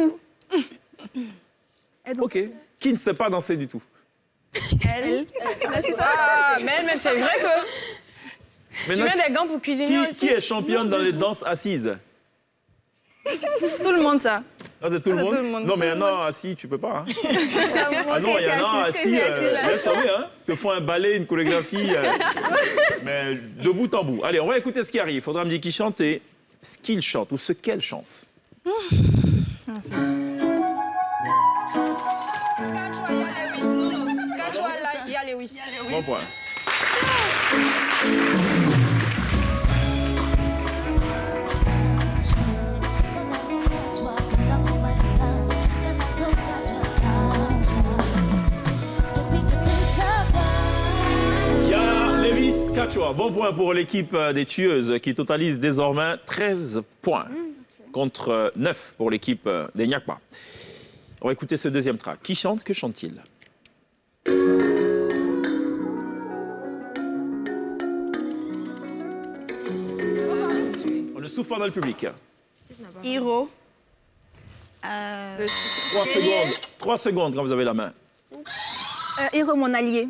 Ok. Qui ne sait pas danser du tout? Elle. Ah, mais même, c'est vrai que... Tu mets des gants pour cuisiner aussi? Qui est championne dans les danses assises? Tout le monde, ça. Ah, c'est tout le monde? Non, mais un an assis, tu peux pas. Hein? Ah non, il y en a assis, laisse tomber. Hein? Te font un ballet, une chorégraphie, mais de bout en bout. Allez, on va écouter ce qui arrive. Il faudra me dire qui chante et ce qu'il chante ou ce qu'elle chante. Il y a Lewis. Bon point. Lewis Kachwa. Bon point pour l'équipe des tueuses qui totalise désormais 13 points contre 9 pour l'équipe des Nyakwa. On va écouter ce deuxième track. Qui chante? Que chante-t-il? souffle dans le public. Hiro. 3 secondes. 3 secondes quand vous avez la main. Hiro, mon allié.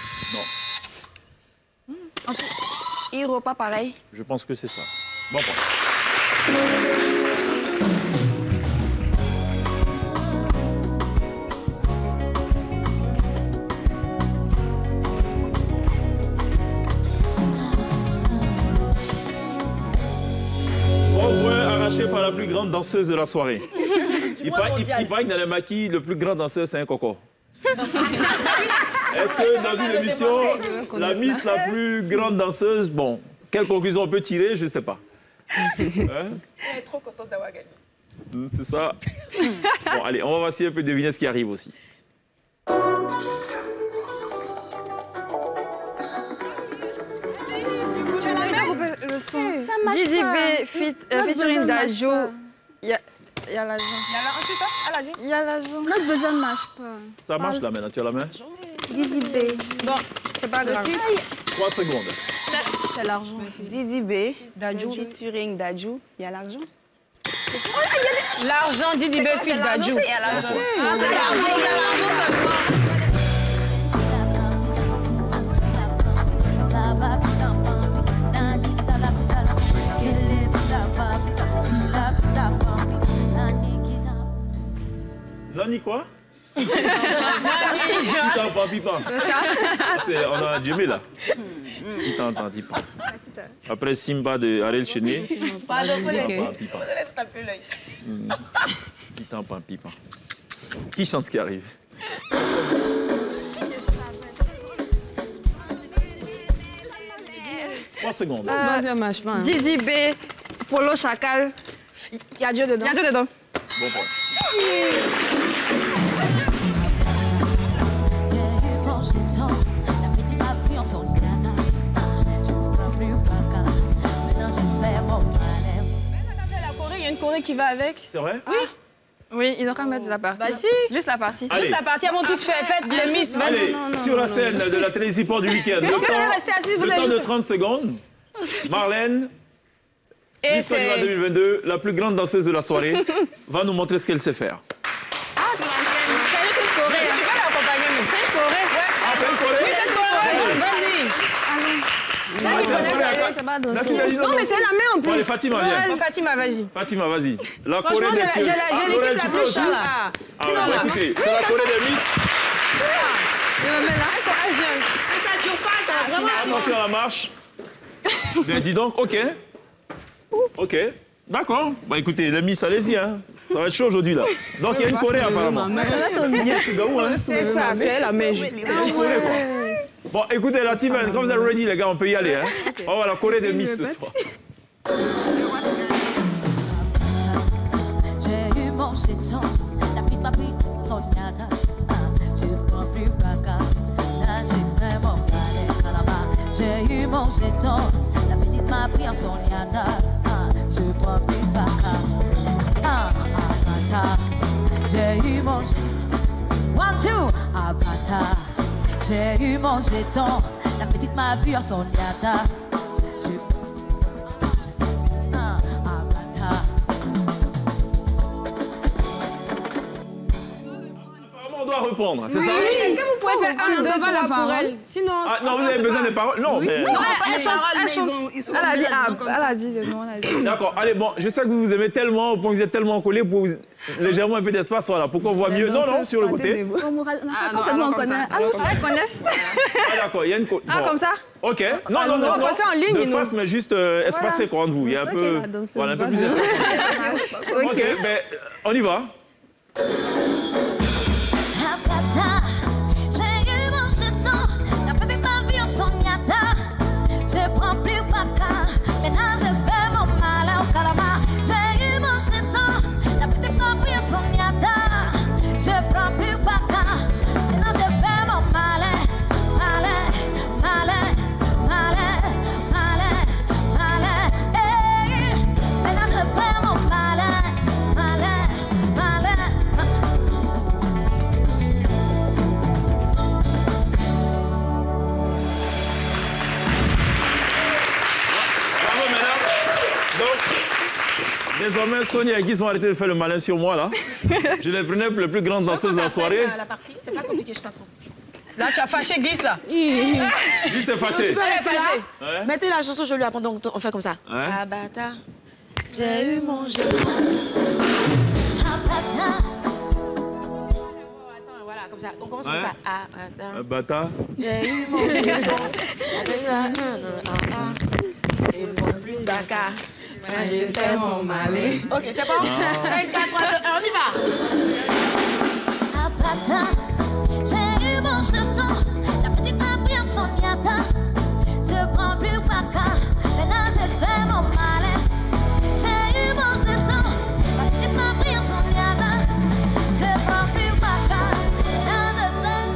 Non. Hiro, pas pareil. Je pense que c'est ça. Bon point. Par la plus grande danseuse de la soirée. Il paraît que dans les maquis, le plus grand danseur, c'est un coco. Est-ce que dans une émission, la Miss la plus grande danseuse, bon, quelle conclusion on peut tirer, je ne sais pas. Hein? Elle est trop contente d'avoir gagné. C'est ça. Bon, allez, on va essayer un peu de deviner ce qui arrive aussi. Le son. Didi B featuring Dadju. Il y a l'argent. C'est ça? Elle a dit? Il y a l'argent. Notre besoin ne marche pas. Ça marche là maintenant, tu as la main? Didi B. Bon, c'est pas grave. 3 secondes. C'est l'argent. Didi B. Dadju. Featuring Dadju. Il y a l'argent. L'argent, Didi B feat Dadju. Il y a l'argent. C'est l'argent seulement. Nani quoi? Pipa, pas pipa. C'est ça? On a Jimmy là. Il t'a entendu pas. Après Simba de Ariel Cheney. Pas de pipa. Lève taper l'œil. Il t'a pas pipa. Qui chante ce qui arrive? Trois secondes. Didi B, Polo Chacal. Il y a Dieu dedans. Il y a Dieu dedans. Bon point. Il y a une choré qui va avec. C'est vrai? Oui. Oui, ils ont qu'à mettre la partie. Bah si. Juste la partie. Allez. Juste la partie, elles vont toutes faire. Faites les Miss, vas-y. Allez, sur la scène de la télévision Sport du week-end. Non, vous allez rester assis, vous le allez temps de juste- 30 secondes. Marlène, Et Miss Côte d'Ivoire 2022, la plus grande danseuse de la soirée, va nous montrer ce qu'elle sait faire. Ah, c'est juste une choré. Tu vas l'accompagner, mais. C'est une choré. Ah, c'est une choré? Oui, c'est une choré. Donc, vas-y. Ça, ils connaissent, allez. Non, mais c'est la main en plus. Bon, allez, Fatima, viens. Bon, Fatima, vas-y. Fatima, vas-y. La Franchement, Corée des j'ai tueuses. l'équipe Laurel, la tu peux plus aussi? chaude. Ah, bah, écoutez, c'est la Corée des Miss. Elle vient. Ça dure pas, ça. Vraiment. Attention à la marche. Bien, dis donc, OK. OK. D'accord. Bah écoutez, les Miss, allez-y, hein. Ça va être chaud aujourd'hui, là. Donc, il y a une Corée, apparemment. C'est ça, c'est la main juste. Bon, écoutez, la team, quand vous êtes ready, les gars, on peut y aller, hein. On va voir la Corée des Miss ce soir. J'ai eu mon jeton, la petite m'a pris son yada. Je prends plus baka, là j'ai fait mon palais calama. J'ai eu mon jeton, la petite m'a pris son yada. Je prends plus baka. J'ai eu mon jeton. 1, 2, abata. J'ai eu mon jeton, la petite m'a pris son yada. On doit répondre, c'est ça? Est-ce que vous pouvez faire un, deux, trois pour elle? Sinon. Ah, non, vous avez besoin des paroles? Non, mais... Non, elle chante. Elle a dit elle a dit le nom. D'accord, allez, bon, je sais que vous vous aimez tellement, au point que vous êtes tellement collés pour vous... légèrement un peu d'espace, voilà, pour qu'on voit mieux. Non, non, sur le côté. Oh, Mourad, on connaît. Ah, elles connaissent. Ah, d'accord, il y a une... Ah, comme ça? OK. Non, non, non, on voit ça en ligne, de nous. face, mais juste espacé quoi, entre vous. Il y a un peu... Voilà, un peu plus espacé. OK, ben, on y va. J'ai eu mon jeton, la petite m'a vu en son yata. Je prends plus baka, maintenant je fais mon malin au calama. J'ai eu mon jeton, la petite m'a vu en son yata. Je prends plus baka, maintenant je fais mon malin, malin, malin, malin, malin, malin. Hey, maintenant je fais mon malin, malin, malin. désormais, Sonia et Guy ont arrêté de faire le malin sur moi, là. Je les prenais pour les plus grandes danseuses de la soirée. La partie, c'est pas compliqué, je t'apprends. Là, tu as fâché Guy, là. Guy s'est fâché. Tu peux rester là. Ouais. Mettez la chanson, je lui apprends, donc on fait comme ça. Ouais. Abata, j'ai eu mon jeu. Voilà, comme ça. On commence comme ça. Abata. J'ai eu mon jeu. Et mon plus Dakar. J'ai fait mon malin. Ok, c'est bon? 5, 4, 3, 2, 1, on y va. Abata, j'ai eu mon jeton. La petite m'a pris en son yata. Je prends plus Baka. Maintenant j'ai fait mon malin. J'ai eu mon jeton. La petite m'a pris en son yata. Je prends plus Baka. Maintenant je fais.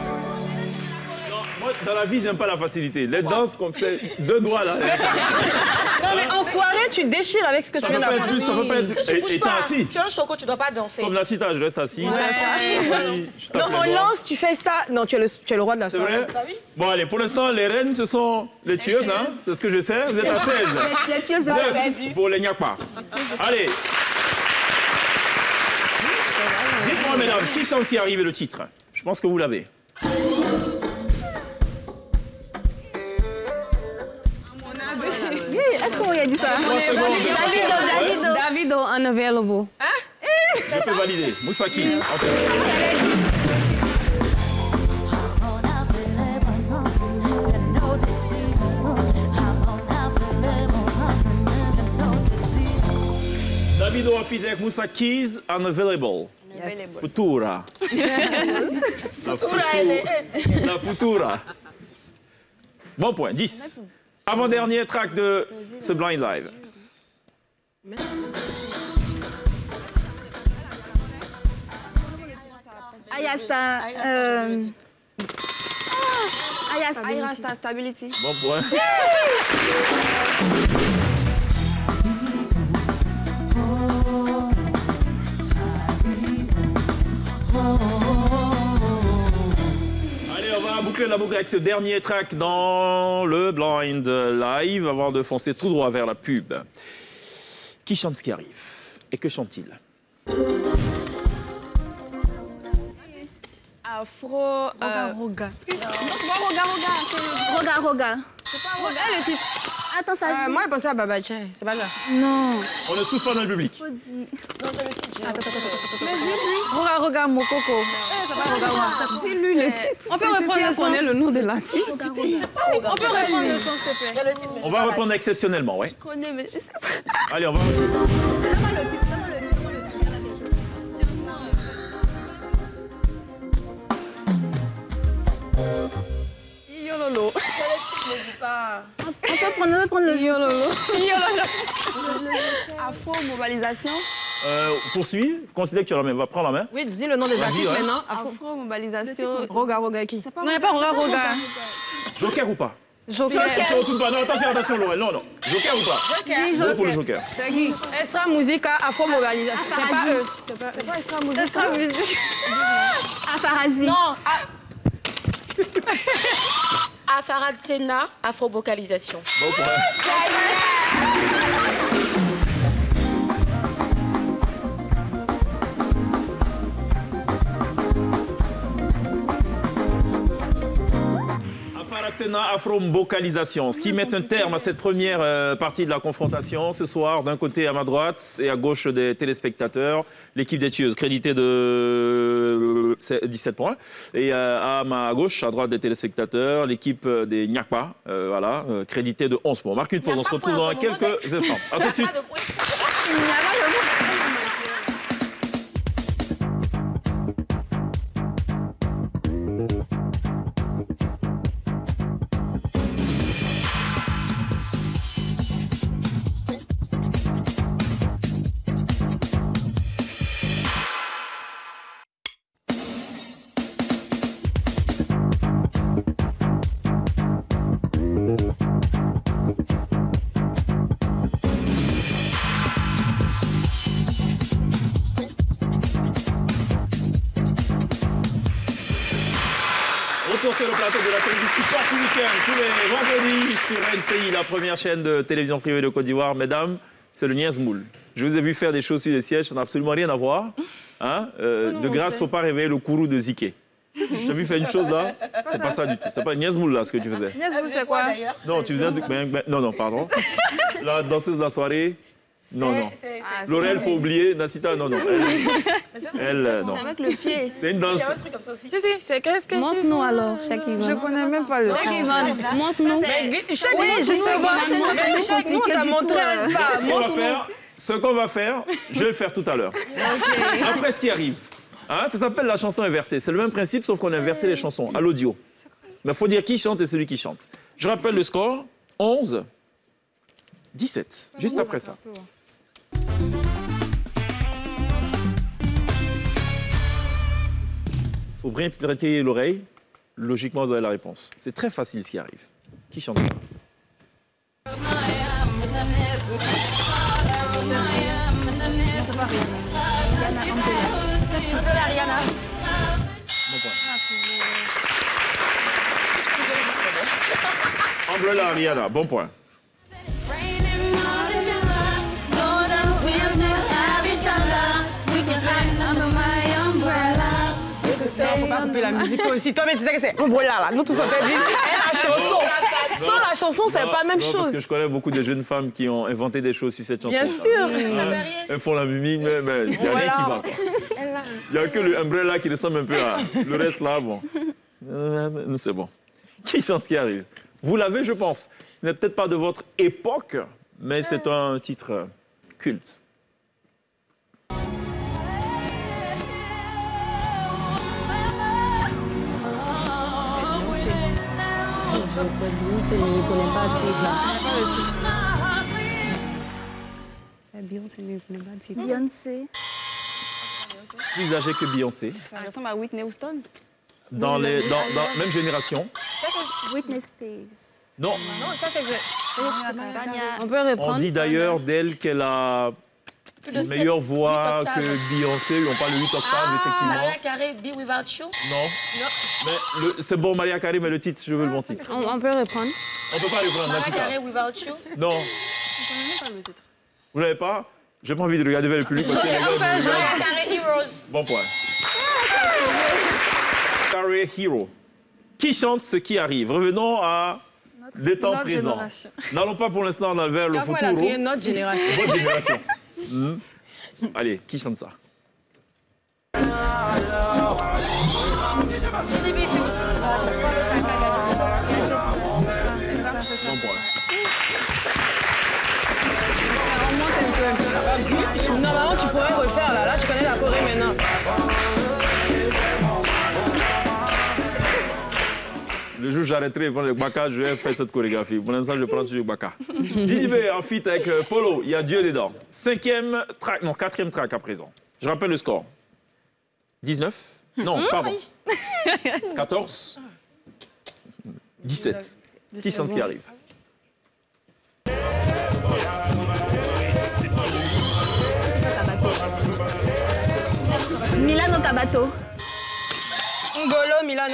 Moi, dans la vie, j'aime pas la facilité. Les danses comme ça, 2 doigts là. Non, mais en soirée, tu déchires avec ce que tu viens d'avoir. Ça peut pas être plus. Tu bouges pas. Assis. Tu as un choco, tu dois pas danser. Comme la cita, je reste assis. Non, on lance, tu fais ça. Non, tu es le roi de la C'est soirée. vrai? Bon, allez, pour l'instant, les reines, ce sont les tueuses, hein. C'est ce que je sais. Vous êtes à 16. Les tueuses de la 9 pour les Nyakpa. Allez. Dites-moi, mesdames, qui sont qui arrive le titre? Je pense que vous l'avez. Est-ce qu'on y a dit ça? 3 secondes. Davido, unavailable. Je fais valider. Moussa Keys. Davido Afidek, Moussa Keys, unavailable. Yes. Futura. La Futura. Bon point, 10. Avant-dernier track de ce Blind Live. Ayasta. Ayasta Stability. Bon point. Allez, on va boucler la boucle avec ce dernier track dans le Blind Live avant de foncer tout droit vers la pub. Qui chante ce qui arrive? Et que chante-t-il? Afro. Roga. Non, c'est pas Roga. Roga. C'est pas Roga. Le titre. Attends, ça. Moi, je pensais à Baba Tchè. C'est pas ça. Non. On ne souffle pas dans le public. Non, j'ai le titre. Roga Mokoko. C'est pas Roga. C'est lui le titre. On peut reprendre le nom de l'artiste. On peut reprendre le son, s'il te plaît. On va répondre exceptionnellement, ouais. Je connais, mais... Allez, on va... Donne-moi le titre. Yololo. On peut prendre le Yololo. Afro-mobilisation. Poursuis. Considère que tu as la main. Va prendre la main. Oui, dis le nom des Vas-y, artistes ouais. maintenant. Afro-mobilisation. Roga qui? Non, il n'y a pas Roga. Joker ou pas? Joker. Tu retournes pas. Non, attention, Laurel. Non. Joker ou pas? Joker. Pour le Joker. C'est qui? Extra Musica, Afro-mobilisation. C'est pas eux. C'est pas Extra Musica. Extra musique. Afarazi. Non. Afarad Sena, afro-vocalisation. Bon point. Afaratsena, afro-vocalisation. Ce qui met un terme à cette première partie de la confrontation ce soir. D'un côté à ma droite et à gauche des téléspectateurs, l'équipe des tueuses créditée de 17 points. Et à ma gauche, à droite des téléspectateurs, l'équipe des Nyakpa, voilà, créditée de 11 points. Marque une pause, on se retrouve dans quelques instants. A tout de suite. Retour sur le plateau de la télévision Sport tout week-end, tous les vendredis sur LCI, la première chaîne de télévision privée de Côte d'Ivoire. Mesdames, c'est le niaise-moule. Je vous ai vu faire des choses sur les sièges, ça n'a absolument rien à voir. Hein? De grâce, il ne faut pas réveiller le kourou de Ziké. Je t'ai vu faire une chose là, c'est pas ça du tout. C'est pas niaise-moule là ce que tu faisais. Niaise-moule, c'est quoi? Non, tu faisais un truc. Non, pardon. La danseuse de la soirée. Non. Laurel, il faut oublier. Nacita, non. Elle, non. C'est avec le pied. C'est une danse. Si, c'est qu'est-ce que tu Montre-nous alors, chaque Ivan. Je connais même pas le Chaque Ivan, montre-nous. Oui, je sais pas. Chaque nous, on t'a montré pas. Ce qu'on va faire, je vais le faire tout à l'heure. Après ce qui arrive. Hein, ça s'appelle la chanson inversée. C'est le même principe, sauf qu'on a inversé les chansons à l'audio. Mais il faut dire qui chante et celui qui chante. Je rappelle le score. 11, 17. Juste après ça. Il faut bien prêter l'oreille. Logiquement, vous avez la réponse. C'est très facile ce qui arrive. Qui chante ça? Umbrella Rihanna, bon point. Non, faut pas couper la musique. Toi aussi, toi, mais tu sais que c'est Umbrella là. Nous tous on t'a dit. La chanson. Sans la chanson, c'est pas la même chose. Parce que je connais beaucoup de jeunes femmes qui ont inventé des choses sur cette chanson. Bien sûr. Elles font la mimique, mais il n'y a rien qui va. Il n'y a que le Umbrella qui ressemble un peu à... Le reste là, bon. C'est bon. Qui chante qui arrive? Vous l'avez, je pense. Ce n'est peut-être pas de votre époque, mais c'est un titre culte. C'est Beyoncé, mais je ne connais pas le titre. C'est Beyoncé, mais je ne connais pas le titre. Beyoncé. Plus âgé que Beyoncé. Ça ressemble à Whitney Houston. Dans la même génération. Whitney Spears. Non. Non, ça c'est On peut reprendre. On dit d'ailleurs d'elle qu'elle a une meilleure voix que Beyoncé. On parle de 8 octaves, effectivement. Mariah Carey, Be Without You. Non. Mais c'est bon, Mariah Carey, mais le titre, je veux le bon titre. On peut reprendre. On ne peut pas reprendre. Mariah Carey, Without You. Non. Vous l'avez pas? J'ai pas envie de regarder vers le public. Mariah Carey, Heroes. Bon point. Carey, Hero. Qui chante ce qui arrive? Revenons à des temps présents. N'allons pas pour l'instant vers le futur. Elle a créé notre génération. Votre génération. Allez, qui chante ça? Bon point. Normalement, tu pourrais refaire là. Là, tu connais la Corée maintenant. Le jour où j'arrêterai de prendre le Baka, je vais faire cette chorégraphie. Pour l'instant, je prends toujours le Baka. Didibé en feat avec Polo, il y a Dieu dedans. 4e track à présent. Je rappelle le score. 19. Non, pardon. 14. 17. Qui chante ce qui arrive? Milano Cabato. Ngolo, Milano.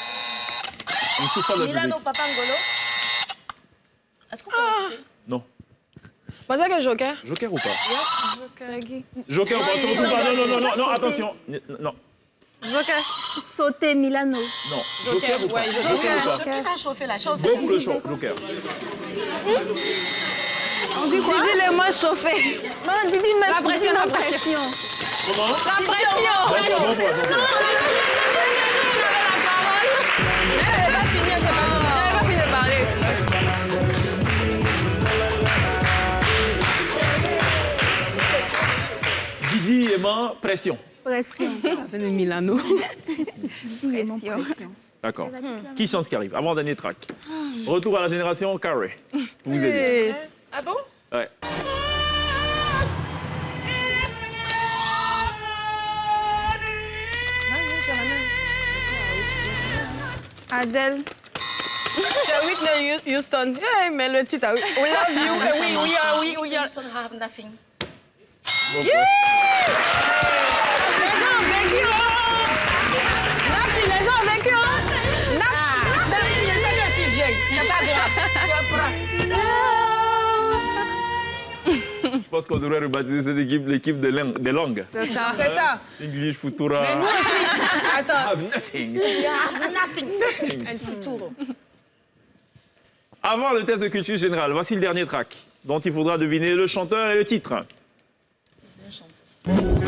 Milano, Papa Ngolo. Est-ce qu'on peut écouter? Non. Pas ça que Joker? Joker ou pas? Yes, Joker ou pas? Non, attention. Non. Joker. Sauter Milano. Non. Joker ou pas? Qui s'est chauffé là? Go pour le show, Joker. On dit quoi? Dis les mains chauffées. Non, dis la pression. La pression. Comment? La pression. Bon point. Elle n'avait pas fini, elle s'est pas fini. Elle n'avait pas fini de parler. Didi et ma pression. Pression. Ça fait de Milano. Pression. D'accord. Qui chante ce qui arrive? Avant-dernier track. Retour à la génération Carey. Vous aidez. Ah bon? Ouais. Adèle. C'est Whitney Houston. Hey, mais le titre, we love you. Oui. Houston have nothing. Les gens ont vécu. Merci, je sais que tu viens. C'est pas grave. Tu apprends. pense qu'on devrait rebaptiser cette équipe l'équipe des langues. C'est ça. C'est ça. English, Futura. Mais nous aussi. Attends. Have nothing. El futuro. Avant le test de culture générale, voici le dernier track dont il faudra deviner le chanteur et le titre. Ça,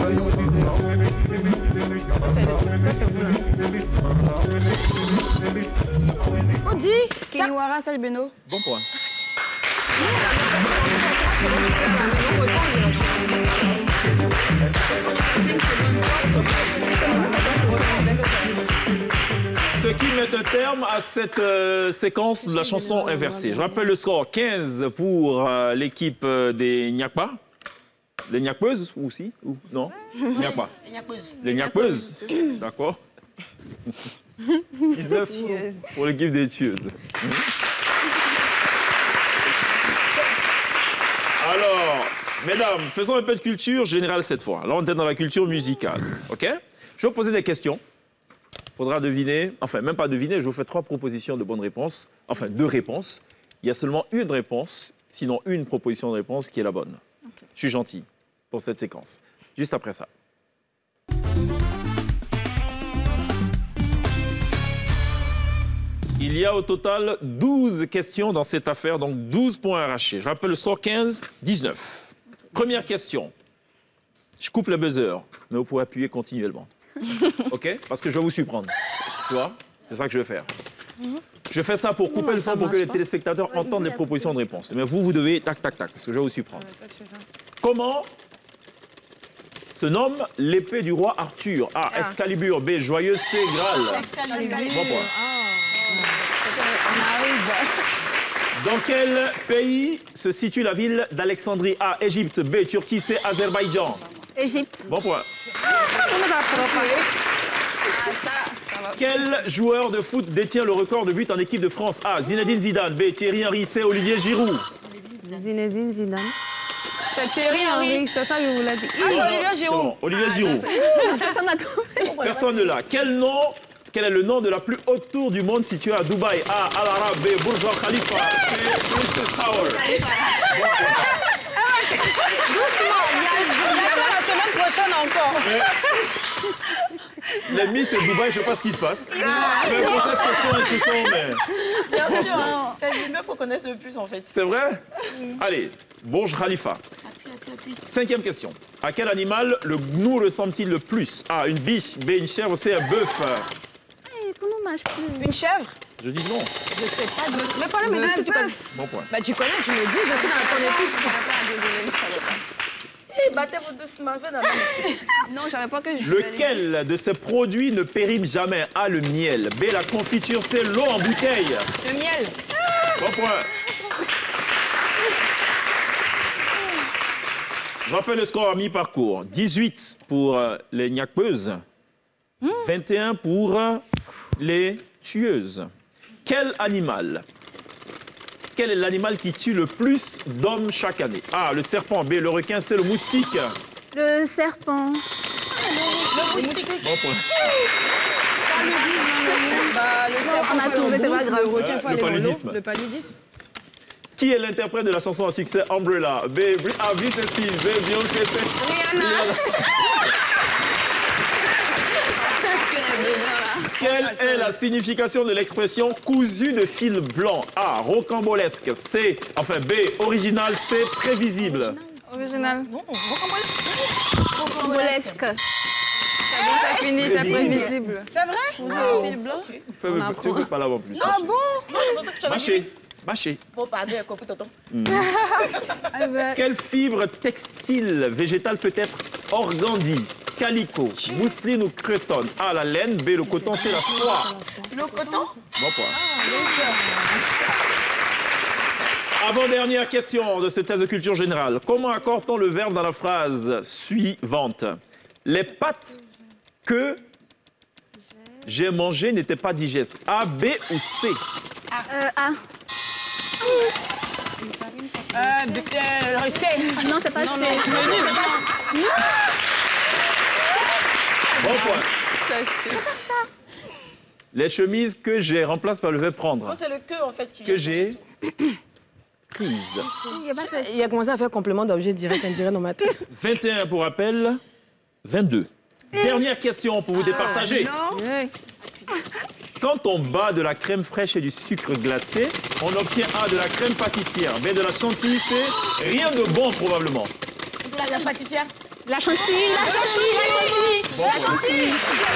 c'est vous, là. On dit Keniwara Salbeno. Bon point. Ce qui met un terme à cette séquence de la chanson inversée. Je rappelle le score 15 pour l'équipe des Nyakpa. Les Nyakpeuses aussi ou non? Nyakpa. Les Nyakpeuses. D'accord. 19 pour l'équipe des Tueuses. Alors, mesdames, faisons un peu de culture générale cette fois. Là, on est dans la culture musicale. OK? Je vais vous poser des questions. Il faudra deviner, enfin, même pas deviner, je vous fais 3 propositions de bonnes réponses. Enfin, 2 réponses. Il y a seulement une réponse, sinon une proposition de réponse qui est la bonne. Okay. Je suis gentil pour cette séquence. Juste après ça. Il y a au total 12 questions dans cette affaire, donc 12 points arrachés. Je rappelle le score 15-19. Première question. Je coupe le buzzer, mais vous pouvez appuyer continuellement. OK? Parce que je vais vous surprendre. Tu vois? C'est ça que je vais faire. Je fais ça pour couper le son pour que les téléspectateurs entendent les propositions de réponse. Mais vous devez tac, tac, tac, parce que je vais vous surprendre. Comment se nomme l'épée du roi Arthur? A. Excalibur. B. Joyeux. C. Graal. Excalibur. Bon point. Dans quel pays se situe la ville d'Alexandrie? A. Égypte. B. Turquie. C. Azerbaïdjan. Égypte. Bon point. Quel joueur de foot détient le record de buts en équipe de France? A. Zinedine Zidane. B. Thierry Henry. C. Olivier Giroud. Zinedine Zidane. C'est Thierry Henry. C'est ça que je voulais dire. Ah, c'est Olivier Giroud. Bon, Olivier Giroud. Personne n'a trouvé. Personne ne l'a. Quel est le nom de la plus haute tour du monde située à Dubaï? A. Al Arab. B. Burj Khalifa. C. Princess Tower. Doucement. Il y a ça la semaine prochaine encore. Les Miss et Dubaï, je ne sais pas ce qui se passe. Mais pour cette question, elles se sont... Mais... Franchement, c'est l'humain qu'on connaisse le plus, en fait. C'est vrai? Allez, Burj Khalifa. 5e question. À quel animal le gnou ressemble-t-il le plus? A. Une biche. B. Une chèvre. C. Un bœuf. Pour nous, mange plus. Une chèvre? Je dis non. Je sais pas. Mais faut me dire si tu connais. Bon point. Bah tu connais, tu me dis, je suis dans la première équipe. Battez-vous doucement. Non, je savais pas que je... Lequel de ces produits ne périme jamais? A. Le miel. B. La confiture. C. L'eau en bouteille. Le miel. Bon point. Je rappelle le score à mi-parcours. 18 pour les Nyakpeuses. 21 pour les Tueuses. Quel est l'animal qui tue le plus d'hommes chaque année? A. Le serpent. B. Le requin. C. Le moustique. Le serpent. Le moustique. Bon point. Bah, le serpent, on a trouvé, c'est pas grave. Le requin, faut aller dans l'eau. paludisme. Le paludisme. Qui est l'interprète de la chanson à succès Umbrella? B. Britney Spears. B. Beyoncé. C. Rihanna. Quelle est la signification de l'expression cousu de fil blanc? A. Rocambolesque. C. Enfin B. Original. C. Prévisible. Original. Rocambolesque. Ça finit, c'est prévisible. C'est vrai? Fil blanc. Tu ne pas là en plus. Ah bon? Moi, je pensais que tu avais dit... Mâché. Bon, pardon, j'ai compris, tonton. Quelle fibre textile végétale peut être organdie, calico, mousseline ou cretonne? A. La laine. B. Le coton. C. La soie. Le coton? Bon point. Avant-dernière question de ce test de culture générale. Comment accorde-t-on le verbe dans la phrase suivante? Les pâtes que j'ai mangées n'étaient pas digestes. A, B ou C? A. C. Non, c'est pas C. Bon point. C'est pas ça. Les chemises que j'ai remplacent par le verbe prendre. Non, c'est le que, en fait, qui... Que j'ai... prise. Il a commencé à faire complément d'objet direct, indirect dans ma tête. 21 pour rappel, 22. Dernière question pour vous départager. Quand on bat de la crème fraîche et du sucre glacé, on obtient A, de la crème pâtissière, B, de la chantilly, C, rien de bon probablement. La pâtissière. La chantilly, la chantilly, la chantilly. Bon, La chantilly.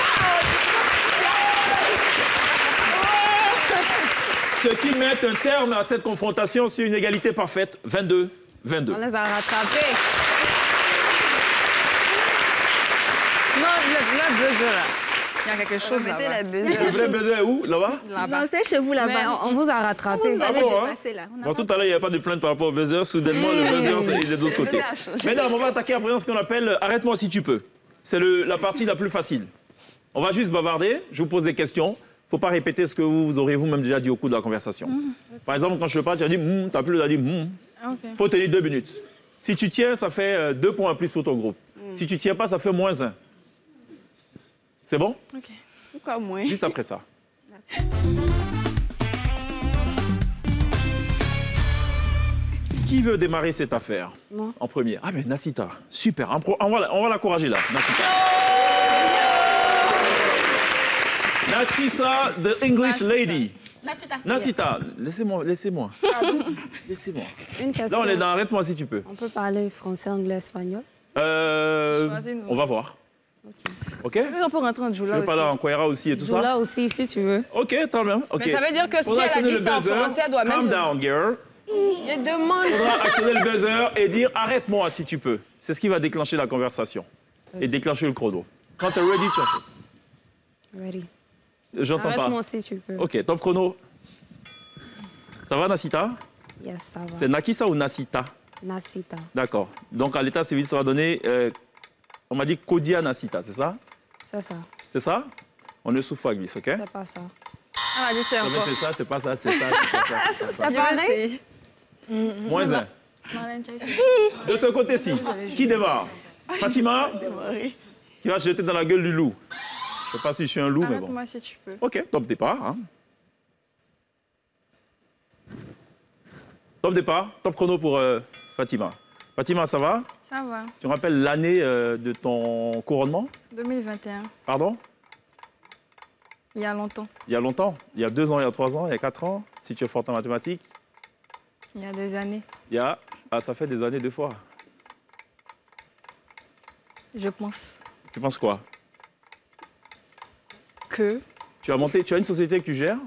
Ce qui met un terme à cette confrontation sur une égalité parfaite, 22-22. On les a rattrapés. Non, le buzzer, là. Il y a quelque chose là-bas. Le vrai buzzer est où? Là-bas? Non, c'est chez vous là-bas. Mais on vous a rattrapé. Vous avez dépassé là. Bon, tout à l'heure, il n'y avait pas de plainte par rapport au buzzer. Soudainement, le buzzer, il est de l'autre côté. Mesdames, on va attaquer à présent ce qu'on appelle « Arrête-moi si tu peux ». C'est la partie la plus facile. On va juste bavarder. Je vous pose des questions. Il ne faut pas répéter ce que vous aurez vous-même déjà dit au cours de la conversation. Par exemple, quand je parle, tu as dit « tu as plus à dire « Il faut tenir 2 minutes. Si tu tiens, ça fait 2 points en plus pour ton groupe. Si tu ne tiens pas, ça fait -1. C'est bon? OK. Pourquoi moins? Juste après ça. Qui veut démarrer cette affaire? Moi. En premier. Ah, mais Nassita, super. On va l'encourager là, Nassita. Nassita, the English lady. Nassita, laissez-moi. Laissez-moi. Une question. Là, on est dans Arrête-moi si tu peux. On peut parler français, anglais, espagnol? On va voir. OK? On peut rentrer en Djoula Je vais parler en Koyara aussi et tout ça? Djoula aussi, si tu veux. OK, tant bien. OK. Mais ça veut dire que si Faudra elle a actionner dit le ça en buzzer. français, elle doit même... Calm down, girl. Je demande... Il faudra actionner le buzzer et dire « Arrête-moi si tu peux ». C'est ce qui va déclencher la conversation et déclencher le chrono. Quand tu es ready, tu achètes. Ready. J'entends pas. Arrête-moi si tu peux. OK, top chrono. Ça va, Nassita? Yes, ça va. C'est Nakisa ou Nassita? Nassita. D'accord. Donc, à l'état civil, ça va donner... on m'a dit Kodia Nassita, c'est ça? C'est ça. C'est ça? On ne souffre pas glisse, OK? C'est pas ça. Ah, c'est Ah, mais c'est ça, c'est pas ça, c'est ça, c'est ça. C'est pareil. -1. De ce côté-ci, qui démarre? Fatima? Qui va se jeter dans la gueule du loup. Je ne sais pas si je suis un loup, mais bon. Arrête-moi si tu peux. OK, top départ. Hein. Top départ, top chrono pour Fatima. Fatima, ça va? Ça va. Tu me rappelles l'année de ton couronnement? 2021. Pardon? Il y a longtemps. Il y a longtemps? Il y a 2 ans, il y a 3 ans, il y a 4 ans? Si tu es forte en mathématiques? Il y a des années. Il y a... Ah, ça fait des années 2 fois. Je pense Tu penses quoi? que Tu as une société que tu gères?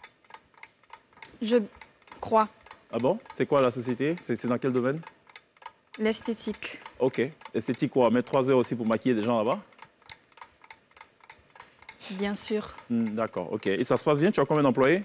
je crois Ah bon? C'est quoi la société? C'est dans quel domaine? l'esthétique. OK. Esthétique quoi? Mettre 3 heures aussi pour maquiller des gens là-bas? Bien sûr. D'accord, OK. Et ça se passe bien? Tu as combien d'employés?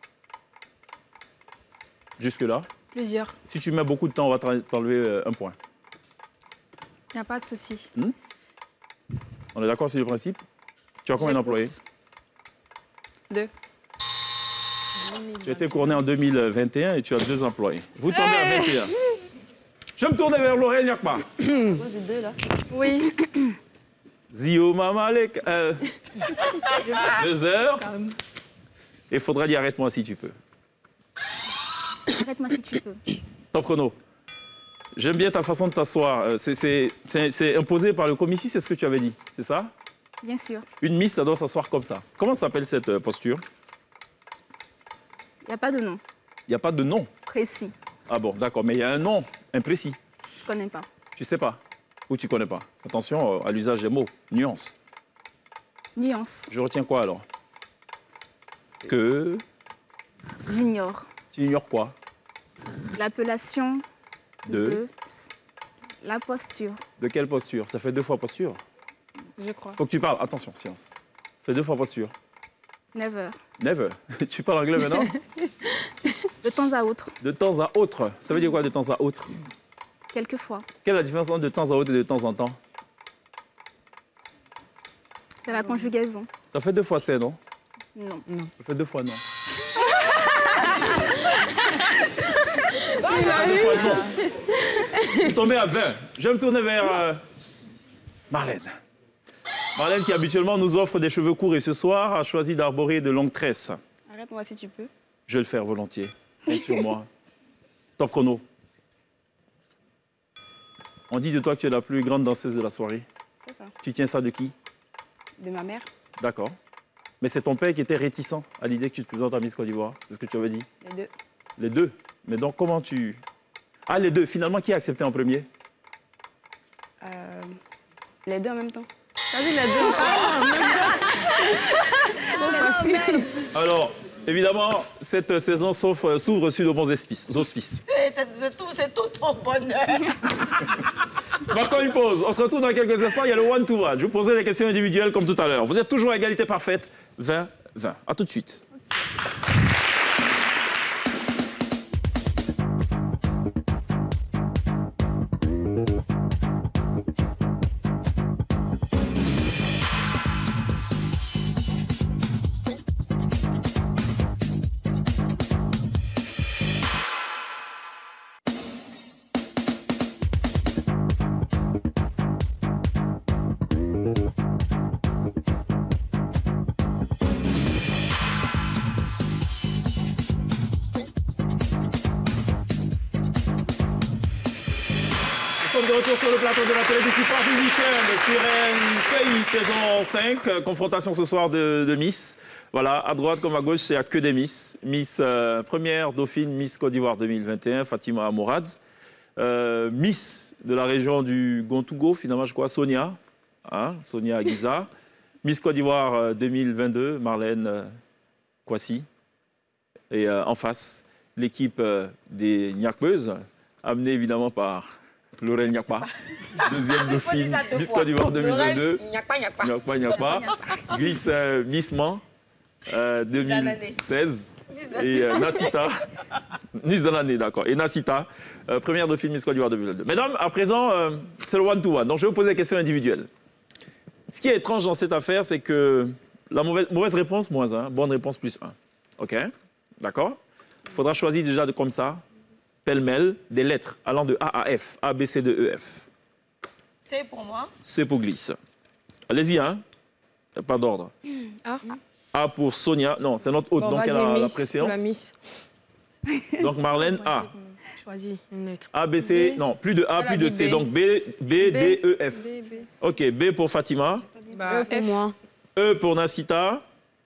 Jusque-là? Plusieurs. Si tu mets beaucoup de temps, on va t'enlever 1 point. Il n'y a pas de souci. On est d'accord sur le principe? Tu as combien d'employés? 2. Tu as été couronné en 2021 et tu as 2 employés. Vous tombez à 21. Je me tourne vers Laurel Nyakma. C'est 2 là. Oui. Zio Mamalek. 2 heures. Il faudra dire arrête-moi si tu peux. Arrête-moi si tu peux. Top chrono. J'aime bien ta façon de t'asseoir. C'est imposé par le commissaire, c'est ce que tu avais dit, c'est ça? Bien sûr. Une miss, ça doit s'asseoir comme ça. Comment s'appelle cette posture? Il n'y a pas de nom Il n'y a pas de nom. précis. Ah bon, d'accord, mais il y a un nom imprécis. Je ne connais pas. Tu sais pas? Ou tu connais pas? Attention à l'usage des mots. Nuance. Nuance. Je retiens quoi alors? Que... J'ignore. Tu ignores quoi? L'appellation De... la posture. De quelle posture? Ça fait 2 fois posture. Je crois. Faut que tu parles. Attention, science. Ça fait 2 fois posture. Never. Never. Tu parles anglais maintenant? De temps à autre. De temps à autre. Ça veut dire quoi de temps à autre? Quelquefois. Quelle est la différence entre de temps à autre et de temps en temps? C'est la conjugaison. Ça fait 2 fois c'est, non? Non. Ça fait 2 fois non. Vous tombez à 20. Je vais me tourner vers Marlène. Marlène qui habituellement nous offre des cheveux courts et ce soir a choisi d'arborer de longues tresses. Arrête-moi si tu peux. Je vais le faire volontiers. Compte sur moi. Top chrono. On dit de toi que tu es la plus grande danseuse de la soirée. C'est ça. Tu tiens ça de qui? De ma mère. D'accord. Mais c'est ton père qui était réticent à l'idée que tu te présentes à Miss Côte d'Ivoire. C'est ce que tu avais dit? Les deux. Les deux? Mais donc, comment tu... Ah, les deux. Finalement, qui a accepté en premier? Les deux en même temps. Vas-y, les deux. Trop facile. Alors, évidemment, cette saison s'ouvre sur de bons auspices. C'est tout ton bonheur. Marquons une pause. On se retrouve dans quelques instants. Il y a le one-to-one. Je vous poserai des questions individuelles comme tout à l'heure. Vous êtes toujours à égalité parfaite. 20-20. À tout de suite. De retour sur le plateau de la télévision du week-end sur NCI saison 5. Confrontation ce soir de Miss. Voilà, à droite comme à gauche, c'est à que des Miss. Miss première dauphine Miss Côte d'Ivoire 2021, Fatima Mourad. Miss de la région du Gontougo, finalement, je crois, Sonia. Hein, Sonia Aguiza. Miss Côte d'Ivoire 2022, Marlène Kwasi. Et en face, l'équipe des Nyakbeuses, amenée évidemment par Laurel Nyakpa, deuxième dauphine, Miss Côte d'Ivoire 2022. Nyakpa. Miss Man 2016. Et Nassita, Miss de l'année, d'accord. Et Nassita, première dauphine Miss Côte d'Ivoire 2022. Mesdames, à présent, c'est le one-to-one. Donc je vais vous poser des questions individuelles. Ce qui est étrange dans cette affaire, c'est que la mauvaise réponse, moins 1, bonne réponse, plus 1. OK? D'accord? Il faudra choisir déjà comme ça, pêle-mêle, des lettres allant de A à F, A, B, C, D, E, F. C'est pour moi. C pour Glisse. Allez-y, hein? Il n'y a pas d'ordre. A pour Sonia. Non, c'est notre hôte, Bon, donc elle a la préséance. La Miss. Donc Marlène, A. Choisis une lettre. A, B, C, non, plus de A, plus de C. Donc B, D, E, F. OK, B pour Fatima. E pour moi. E pour Nassita.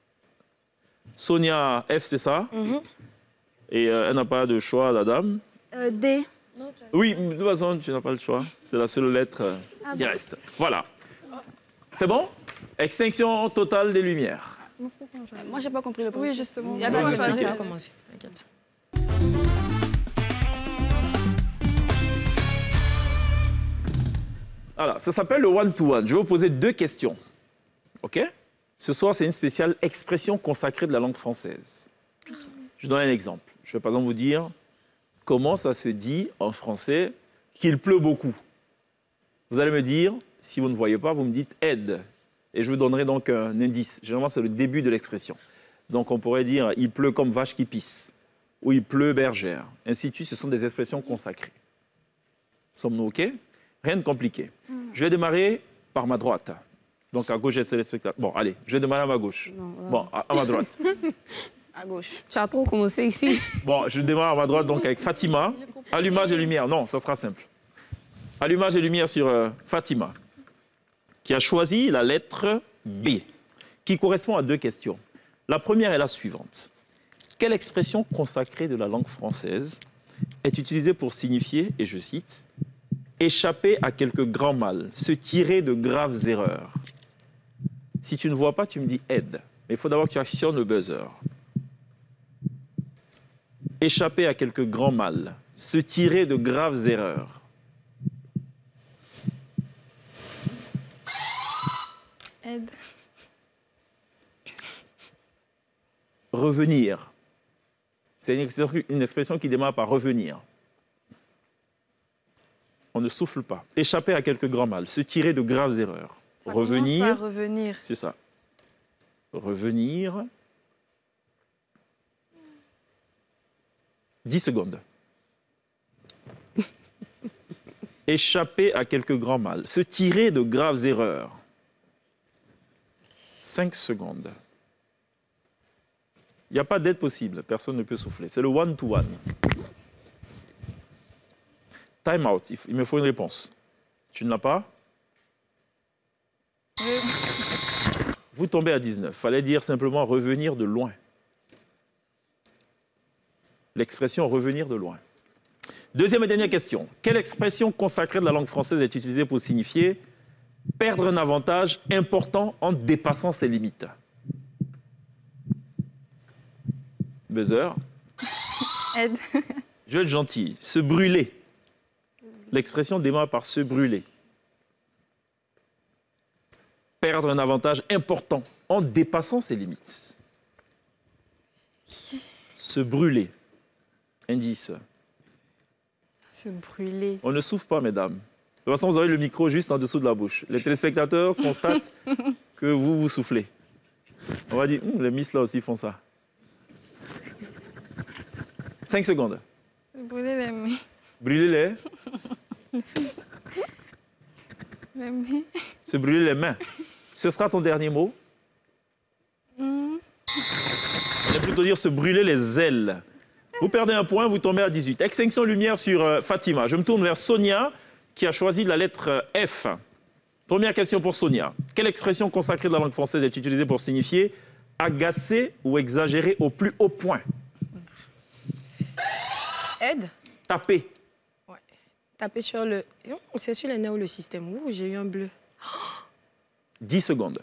Sonia, F, c'est ça? Et elle n'a pas de choix, la dame. D. Oui, de toute façon, tu n'as pas le choix. C'est la seule lettre qui reste. Voilà. C'est bon? Extinction totale des lumières. Moi, j'ai pas compris le premier. Oui, justement. Il y a pas ça a commencé. T'inquiète. Voilà, ça s'appelle le one-to-one. Je vais vous poser 2 questions. OK? Ce soir, c'est une spéciale expression consacrée de la langue française. Je donne un exemple. Je vais par exemple vous dire comment ça se dit en français qu'il pleut beaucoup. Vous allez me dire, si vous ne voyez pas, vous me dites aide. Et je vous donnerai donc un indice. Généralement, c'est le début de l'expression. Donc on pourrait dire il pleut comme vache qui pisse. Ou il pleut bergère. Ainsi de suite, ce sont des expressions consacrées. Sommes-nous OK? Rien de compliqué. Je vais démarrer par ma droite. Donc à gauche, j'ai le spectacle. Bon, allez, je vais démarrer à ma gauche. Bon, à ma droite. À gauche. Tu as trop commencé ici. Bon, je démarre à ma droite donc avec Fatima. Allumage et lumière. Non, ça sera simple. Allumage et lumière sur Fatima, qui a choisi la lettre B, qui correspond à 2 questions. La première est la suivante. Quelle expression consacrée de la langue française est utilisée pour signifier, et je cite, « échapper à quelques grands mal, se tirer de graves erreurs ». Si tu ne vois pas, tu me dis « aide ». Mais il faut d'abord que tu actionnes le buzzer. Échapper à quelques grands mal, se tirer de graves erreurs. Aide. Revenir. C'est une expression qui démarre par revenir. On ne souffle pas. Échapper à quelques grands mal, se tirer de graves erreurs. Ça revenir. commence par revenir. C'est ça. Revenir. 10 secondes. Échapper à quelques grands mal, se tirer de graves erreurs. 5 secondes. Il n'y a pas d'aide possible, personne ne peut souffler. C'est le one-to-one. Time out. Il me faut une réponse. Tu ne l'as pas? Vous tombez à 19. Fallait dire simplement revenir de loin. L'expression revenir de loin. Deuxième et dernière question. Quelle expression consacrée de la langue française est utilisée pour signifier perdre un avantage important en dépassant ses limites? Buzzer. Aide. Je vais être gentil. Se brûler. L'expression démarre par se brûler. Perdre un avantage important en dépassant ses limites. Se brûler. Indice. Se brûler. On ne souffle pas, mesdames. De toute façon, vous avez le micro juste en dessous de la bouche. Les téléspectateurs constatent que vous soufflez. On va dire, les Miss là aussi font ça. 5 secondes. Se brûler les mains. Brûler Les mains. Se brûler les mains. Ce sera ton dernier mot. Mm. On va plutôt dire se brûler les ailes. Vous perdez un point, vous tombez à 18. Extinction lumière sur Fatima. Je me tourne vers Sonia, qui a choisi la lettre F. Première question pour Sonia. Quelle expression consacrée de la langue française est utilisée pour signifier agacer ou exagérer au plus haut point? Aide. Taper. Ouais. Taper sur le... Non, c'est sur les nerfs ou le système. Ouh, j'ai eu un bleu. 10 secondes.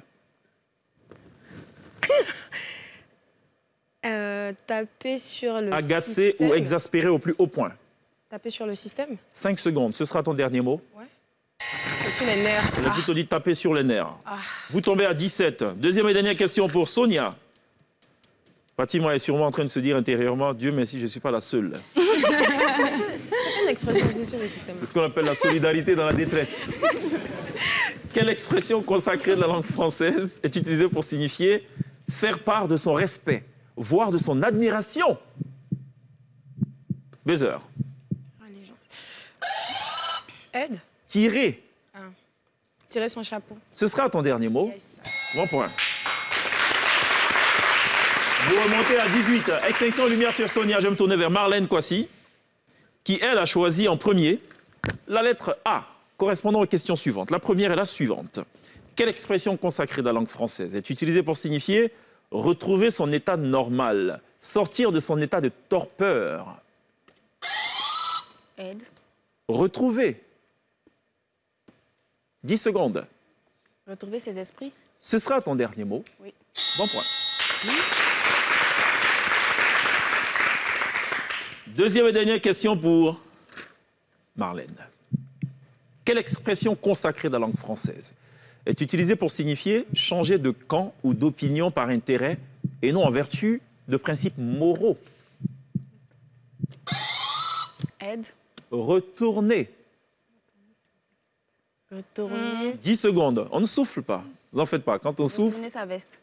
Taper sur le agacer système. ou exaspérer au plus haut point. Taper sur le système. 5 secondes. Ce sera ton dernier mot. Ouais. Sur les nerfs. On a plutôt dit taper sur les nerfs. Ah. Vous tombez à 17. Deuxième et dernière question pour Sonia. Fatima est sûrement en train de se dire intérieurement, Dieu merci, je ne suis pas la seule. C'est une expression aussi sur le système. C'est ce qu'on appelle la solidarité dans la détresse. Quelle expression consacrée de la langue française est utilisée pour signifier faire part de son respect, voire de son admiration? Buzzer. Aide. Tirer. Ah. Tirer son chapeau. Ce sera ton dernier mot. Yes. Bon point. Vous remontez à 18. Extinction lumière sur Sonia. Je vais me tourner vers Marlène Kwasi, qui, elle, a choisi en premier la lettre A, correspondant aux questions suivantes. La première est la suivante. Quelle expression consacrée de la langue française est utilisée pour signifier retrouver son état normal, sortir de son état de torpeur? Aide. Retrouver. 10 secondes. Retrouver ses esprits. Ce sera ton dernier mot. Oui. Bon point. Deuxième et dernière question pour Marlène. Quelle expression consacrée de la langue française est utilisée pour signifier changer de camp ou d'opinion par intérêt et non en vertu de principes moraux? Aide. Retourner. Retourner. 10 secondes. On ne souffle pas. Vous n'en faites pas. Quand on souffle, Retourner sa veste.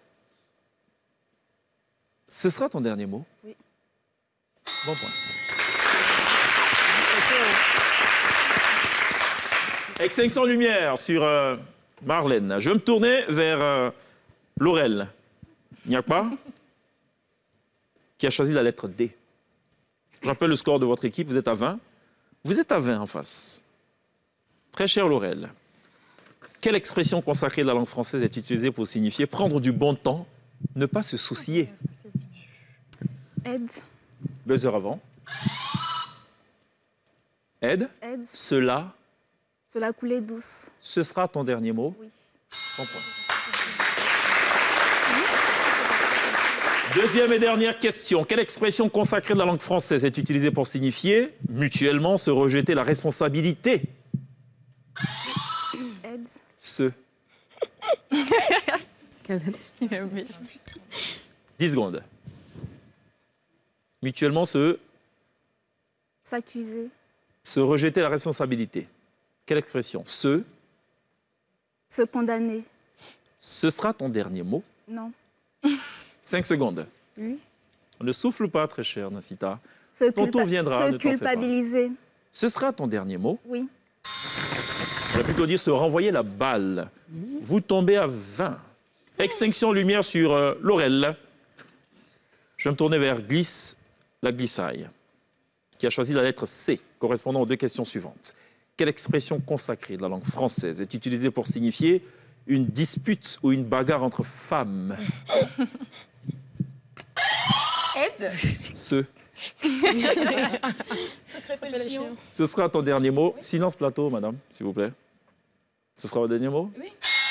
ce sera ton dernier mot. Oui. Bon point. Extinction lumière sur Marlène. Je vais me tourner vers Laurel. Il n'y a pas qui a choisi la lettre D. Je rappelle le score de votre équipe. Vous êtes à 20. Vous êtes à 20 en face. Très cher Laurel. Quelle expression consacrée de la langue française est utilisée pour signifier prendre du bon temps, ne pas se soucier? Aide. Buzzer avant. Aide. Aide. Cela. Cela coulait douce. Ce sera ton dernier mot. Oui. Bon point. Deuxième et dernière question. Quelle expression consacrée de la langue française est utilisée pour signifier mutuellement se rejeter la responsabilité? Aide. Ce. 10 secondes. Mutuellement S'accuser. se rejeter la responsabilité. Quelle expression? Se condamner. Ce sera ton dernier mot. Non. 5 secondes. Oui. On ne souffle pas, très cher Nassita. Se, Ton tour viendra, se ne t'en fais pas. culpabiliser. Ce sera ton dernier mot. Oui. On va plutôt dire se renvoyer la balle. Vous tombez à 20. Extinction lumière sur Laurel. Je vais me tourner vers la glissaille. qui a choisi la lettre C, correspondant aux deux questions suivantes. Quelle expression consacrée de la langue française est utilisée pour signifier une dispute ou une bagarre entre femmes? Aide. Ce sera ton dernier mot. Silence plateau, madame, s'il vous plaît. Ce sera votre dernier mot? Oui.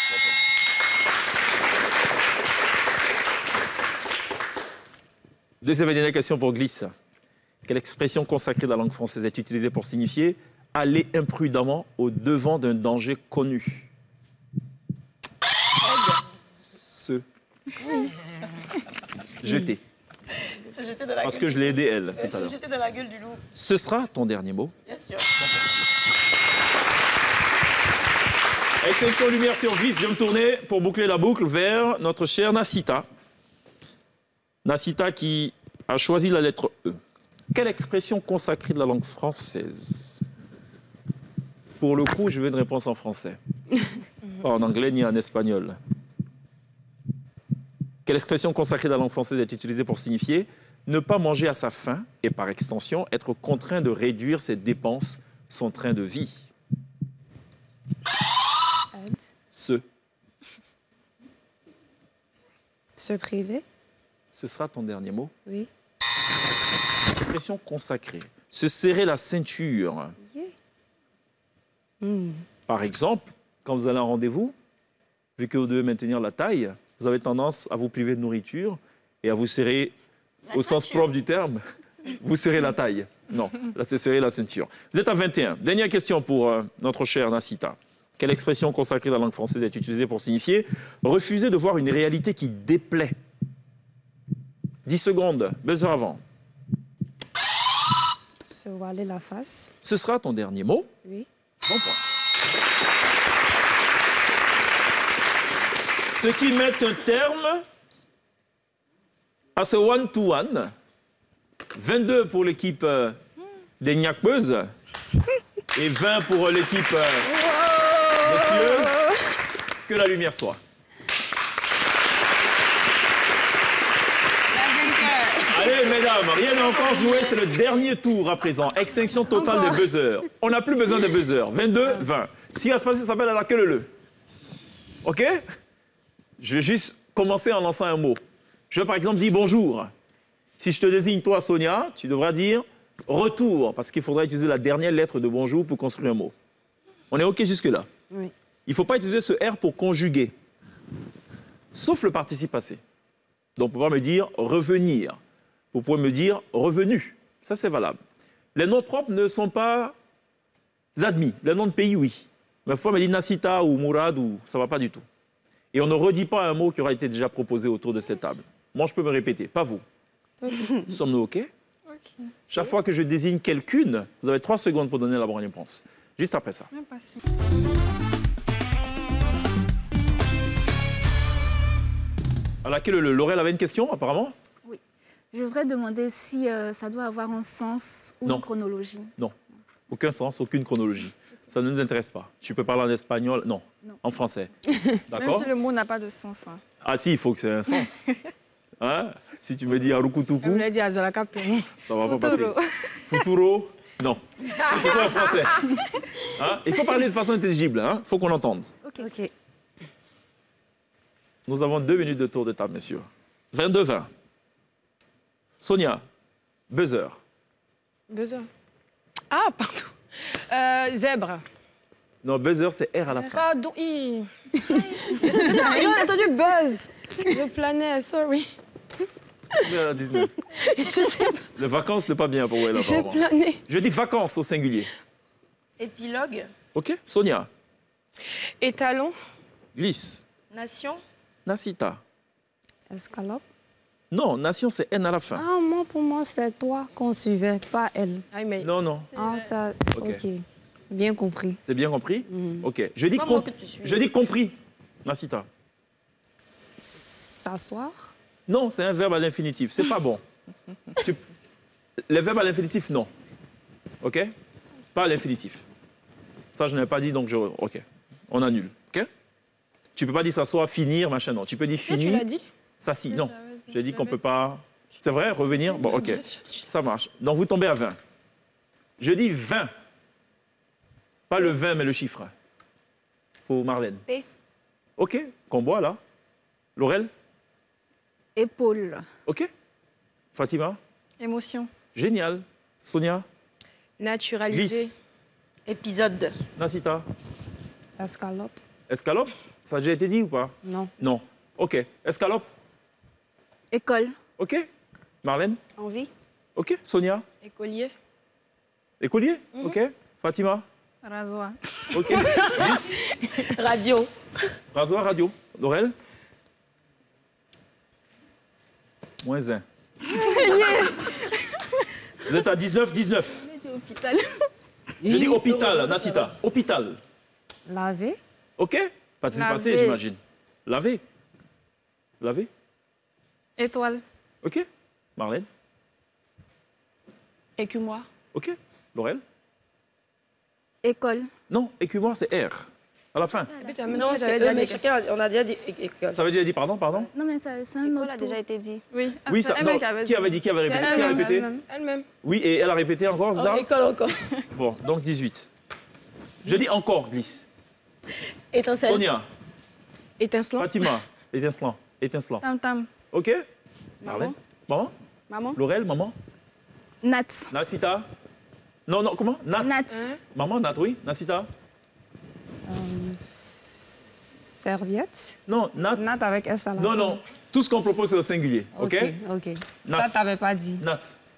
Deuxième et dernière question pour Glisse. Quelle expression consacrée de la langue française est utilisée pour signifier aller imprudemment au-devant d'un danger connu? Se. Jeter. Se jeter dans la Parce gueule. que je l'ai aidé, elle, tout à l'heure. Se jeter dans la gueule du loup. Ce sera ton dernier mot. Bien sûr. Exception lumière sur Glisse, je vais me tourner pour boucler la boucle vers notre chère Nassita. Nassita qui a choisi la lettre E. Quelle expression consacrée de la langue française? Pour le coup, je veux une réponse en français. Pas en anglais ni en espagnol. Quelle expression consacrée de la langue française est utilisée pour signifier ne pas manger à sa faim et par extension être contraint de réduire ses dépenses, son train de vie? Se. Se priver? Ce sera ton dernier mot. Oui. Expression consacrée. Se serrer la ceinture. Par exemple, quand vous allez à un rendez-vous, vu que vous devez maintenir la taille, vous avez tendance à vous priver de nourriture et à vous serrer, au sens propre du terme, vous serrez la taille. Non, là c'est serrer la ceinture. Vous êtes à 21. Dernière question pour notre chère Nassita. Quelle expression consacrée dans la langue française est utilisée pour signifier refuser de voir une réalité qui déplaît? 10 secondes, buzzer avant. Se voiler la face? Ce sera ton dernier mot. Oui. Bon point. Ce qui met un terme à ce one-to-one. 22 pour l'équipe des Niakpeuses et 20 pour l'équipe des Tueuses. Que la lumière soit. Allez, mesdames, rien n'a encore joué, c'est le dernier tour à présent. Extinction totale des buzzers. On n'a plus besoin des buzzers. 22, 20. Ce qui va se passer, ça s'appelle à la queue leu. OK? Je vais juste commencer en lançant un mot. Je vais par exemple dire bonjour. Si je te désigne toi, Sonia, tu devras dire retour, parce qu'il faudra utiliser la dernière lettre de bonjour pour construire un mot. On est OK jusque-là? Oui. Il ne faut pas utiliser ce R pour conjuguer, sauf le participe passé. Donc, vous pouvez me dire revenir. Vous pouvez me dire revenu. Ça, c'est valable. Les noms propres ne sont pas admis. Les noms de pays, oui. Mais parfois, on me dit Nassita ou Mourad, ou ça ne va pas du tout. Et on ne redit pas un mot qui aura été déjà proposé autour de cette table. Moi, je peux me répéter, pas vous. Sommes-nous OK? Chaque fois que je désigne quelqu'une, vous avez 3 secondes pour donner la bonne réponse. Juste après ça. À laquelle Laurel avait une question, apparemment? Oui. Je voudrais demander si ça doit avoir un sens ou Non. une chronologie. Non. Aucun sens, aucune chronologie. Ça ne nous intéresse pas. Tu peux parler en espagnol? Non. En français. Même D'accord? si le mot n'a pas de sens. Hein. Ah si, il faut que ça ait un sens. Hein? Si tu me dis Arukutuku, Elle me l'a dit à Zalaka. ça va pas passer. Futuro? Non. Faut que ce soit en français. Hein? Il faut parler de façon intelligible. Hein? Il faut qu'on entende. OK. Nous avons 2 minutes de tour de table, messieurs. 22-20. Sonia, buzzer. Buzzer. Ah, pardon. Zèbre. Non, buzzer, c'est R à la fin. Pardon. J'ai entendu buzz. Je planais, sorry. Mais à Disney. Je sais pas. Les vacances, n'est pas bien pour elle, J'ai apparemment. plané. Je dis vacances au singulier. Épilogue. OK? Sonia, Étalon. glisse. Nation. Nassita. Escalope? Non, nation, c'est N à la fin. Ah, moi, pour moi, c'est toi qu'on suivait, pas elle. Non, non. Ah, ça, OK. OK. Bien compris. C'est bien compris? OK. Je dis, Pas moi que tu suis. je dis compris. Nassita. S'asseoir? Non, c'est un verbe à l'infinitif. C'est pas bon. Les verbes à l'infinitif, non. OK? Pas à l'infinitif. Ça, je n'avais pas dit, donc je... OK. On annule. OK? Tu peux pas dire s'asseoir, finir, machin, non. Tu peux dire Tu finir. l'as dit? Ça, si, non. J'ai dit qu'on peut pas... C'est vrai, revenir? Bon, OK. Ça marche. Donc, vous tombez à 20. Je dis 20. Pas le 20, mais le chiffre. Pour Marlène. P. OK, qu'on boit là. Laurel? Épaule. OK. Fatima? Émotion. Génial. Sonia? Naturalisé. Glisse. Épisode. Nasita? Escalope. Escalope? Ça a déjà été dit ou pas? Non. Non. OK. Escalope? École. OK. Marlène? Envie. OK. Sonia? Écolier. Écolier? OK. Fatima? Rasoir. OK. Glisse. Radio. Rasoir, radio. Laurel? -1. Vous êtes à 19. Hôpital. Je dis hôpital, Nasita. Hôpital. Laver. OK. Participation, Laver. j'imagine. Laver. Laver. Étoile. OK. Marlène. Écumoire. OK. Laurel. École. Non, écumoire, c'est R. À la fin. Non, c'est eux, mais chacun, on a déjà dit école. Ça veut dire dit pardon? Non, mais c'est un autre. a déjà été dit. Oui. Oui, ça, non, qui avait dit? Qui avait répété? Qui a répété? Elle-même. Oui, et elle a répété encore, c'est ça? École encore. Bon, donc 18. Je dis encore, glisse. Étincelle. Sonia. Étincelant. Fatima. Étincelant. Étincelant. Tam-tam. OK. Marlène. Maman. Maman. Laurel, maman. Nat. Nasita. Non, comment? Nat. Nat. Maman, Nat, oui. Nasita. Serviette. Non, Nat. Nat avec S à la Non, fin. non. Tout ce qu'on propose, c'est au singulier. OK? OK. Nat. Ça, t'avais pas dit. Nat.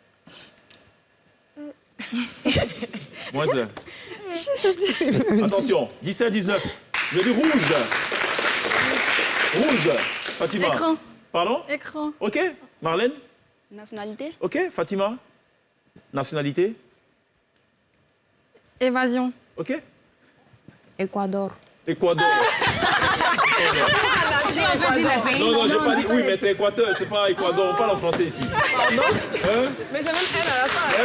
-1. Attention, 17-19. Je dis rouge. Rouge. Fatima. Écran. Pardon? Écran. OK. Marlène. Nationalité. OK. Fatima. Nationalité. Évasion. OK. Équador. Équador. Non, non, j'ai pas dit oui, mais c'est Équateur, c'est pas Équador. On parle en français ici. Pardon? Hein? Mais c'est même elle à la fin.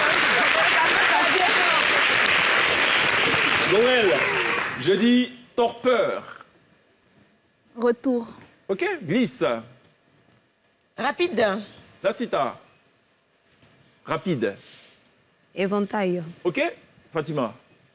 Noël. Je dis torpeur. Retour. OK. Glisse. Rapide. Nasita. Rapide. Éventail. OK. Fatima.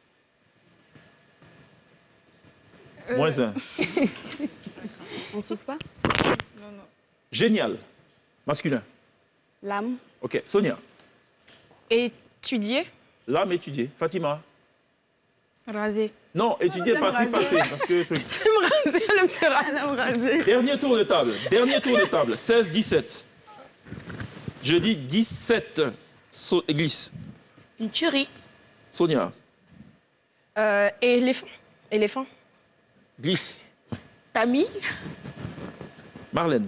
-1. On souffle pas. Génial. Masculin. L'âme. OK. Sonia. Étudier. L'âme étudiée. Fatima. Rasé. Non, étudier participe passé. Parce que truc. Tu me raser, elle me se rase. Dernier tour de table. Dernier tour de table. 16-17. Je dis 17. Glisse. Une tuerie. Sonia. Éléphant. Éléphant. Glisse. Tamis. Marlène.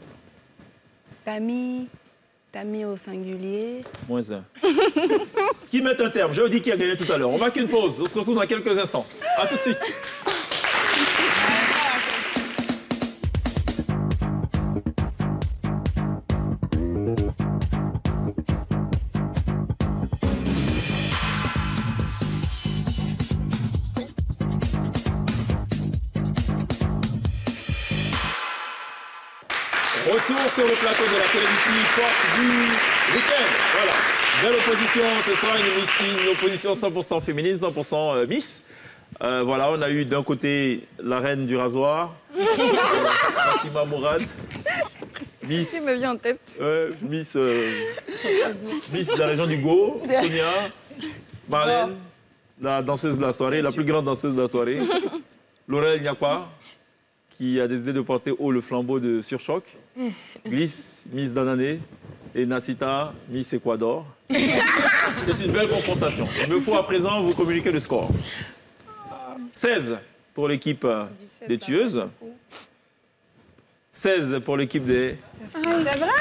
Tamis. Tamis au singulier. -1. Ce qui met un terme. Je vous dis qui a gagné tout à l'heure. On marque une pause. On se retrouve dans quelques instants. À tout de suite. Retour sur le plateau de la télévision porte du week-end. Voilà. Belle opposition, ce sera une opposition 100% féminine, 100% Miss. Voilà, on a eu d'un côté la reine du rasoir, Fatima Mourad. Miss. Qui me vient en tête. Miss de la région du Go, Sonia, Marlène, la danseuse de la soirée, la plus grande danseuse de la soirée. Laurel Nyakwa, qui a décidé de porter haut le flambeau de Surchoc. Glisse, Miss Danané. Et Nasita, Miss Équador. C'est une belle confrontation. Il me faut à présent vous communiquer le score. 16 pour l'équipe des tueuses. 16 pour l'équipe des... C'est vrai?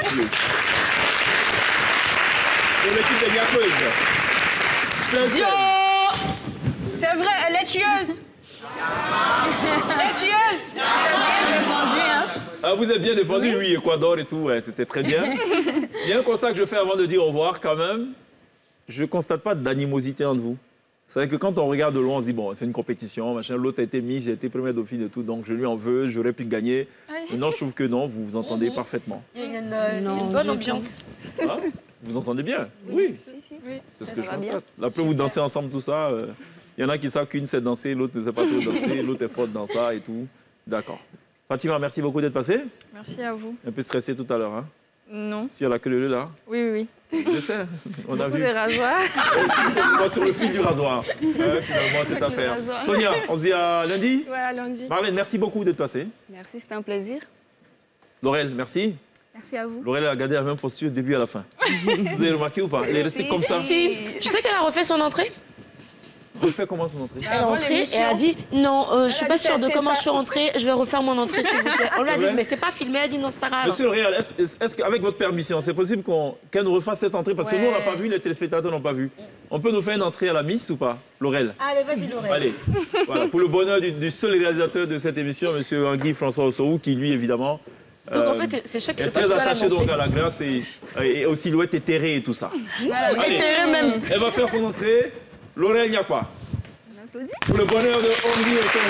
Pour l'équipe des gaffeuses. 16. C'est vrai, elle est tueuse. Elle est tueuse. C'est bien défendu, hein? Ah, vous êtes bien défendu, oui, Équador et tout, ouais, c'était très bien. Il y a un constat que je fais avant de dire au revoir, quand même. Je ne constate pas d'animosité entre vous. C'est vrai que quand on regarde de loin, on se dit, bon, c'est une compétition, machin, l'autre a été Miss, j'ai été première dauphine et tout, donc je lui en veux, j'aurais pu gagner. Mais non, je trouve que non, vous vous entendez parfaitement. Il y a une bonne ambiance. Hein? Vous entendez bien? Oui. C'est ce que je constate. Après, vous dansez ensemble, tout ça. Il y en a qui savent qu'une sait danser, l'autre ne sait pas trop danser, l'autre est forte dans ça et tout. D'accord. Fatima, merci beaucoup d'être passée. Merci à vous. Un peu stressée tout à l'heure, hein? Non. Sur la queue là? Oui. Je sais, on a vu. Beaucoup de rasoirs. Sur le fil du rasoir. Finalement, cette affaire. Sonia, on se dit à lundi? Ouais, à lundi. Marlène, merci beaucoup d'être passée. Merci, c'était un plaisir. Laurel, merci. Merci à vous. Laurel a gardé la même posture du début à la fin. Vous avez remarqué ou pas? Elle est restée comme ça. Si. Tu sais qu'elle a refait son entrée? Refait comment son entrée? Elle est rentrée et elle a dit non, je suis pas sûre de comment je suis rentrée, je vais refaire mon entrée s'il vous plaît. On lui a dit mais c'est pas filmé, elle a dit non, c'est pas grave. Monsieur le Réal, est-ce qu'avec votre permission, c'est possible qu'elle nous refasse cette entrée? Parce que nous, on n'a pas vu, les téléspectateurs n'ont pas vu. On peut nous faire une entrée à la Miss ou pas, Laurel? Allez, vas-y, Laurel. Allez, voilà, pour le bonheur du seul réalisateur de cette émission, monsieur Guy François Ossoou, qui lui, évidemment, donc en fait, c'est chaque est très attaché donc à la grâce et aux silhouettes éthérées et tout ça. Éthérées même. Elle va faire son entrée. Laurel, il n'y a pas. Pour le bonheur de Guy Ossoou.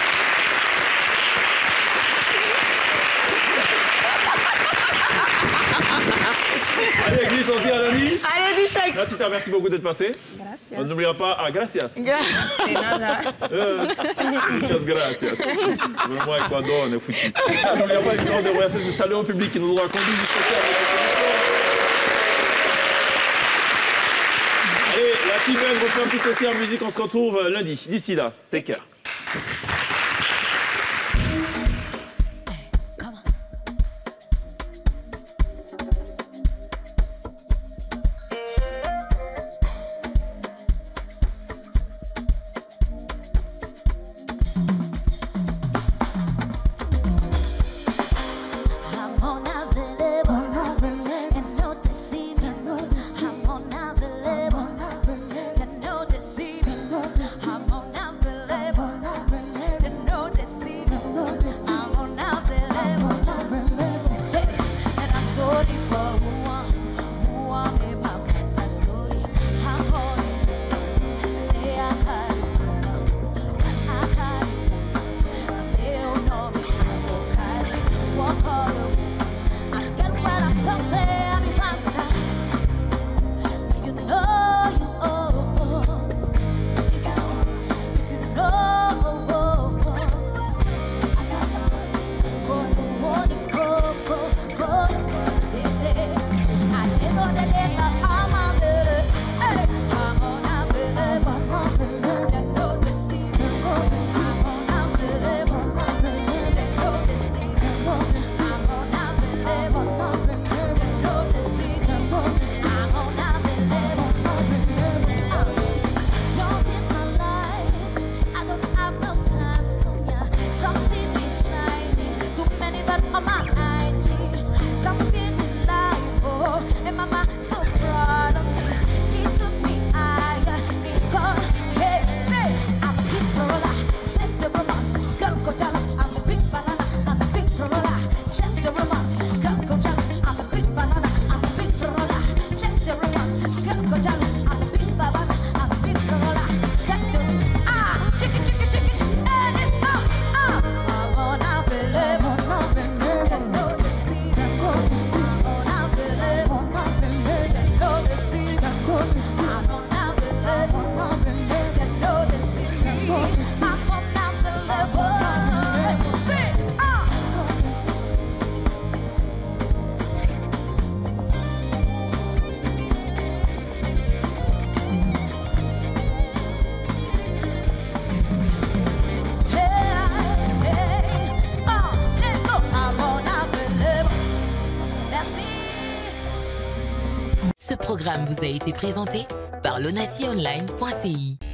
Allez, Église, on se dit à lundi. Allez, du chèque. Merci beaucoup d'être passé. Gracias. On n'oubliera pas. Ah, gracias. De nada. Muchas gracias. Vraiment, Ecuador, on est foutu. On n'oubliera pas évidemment de remercier ce salut au public qui nous aura conduit jusqu'au terme. Allez, la team M refait un petit aussi en musique. On se retrouve lundi. D'ici là, take care. Ce programme vous a été présenté par lonacionline.ci.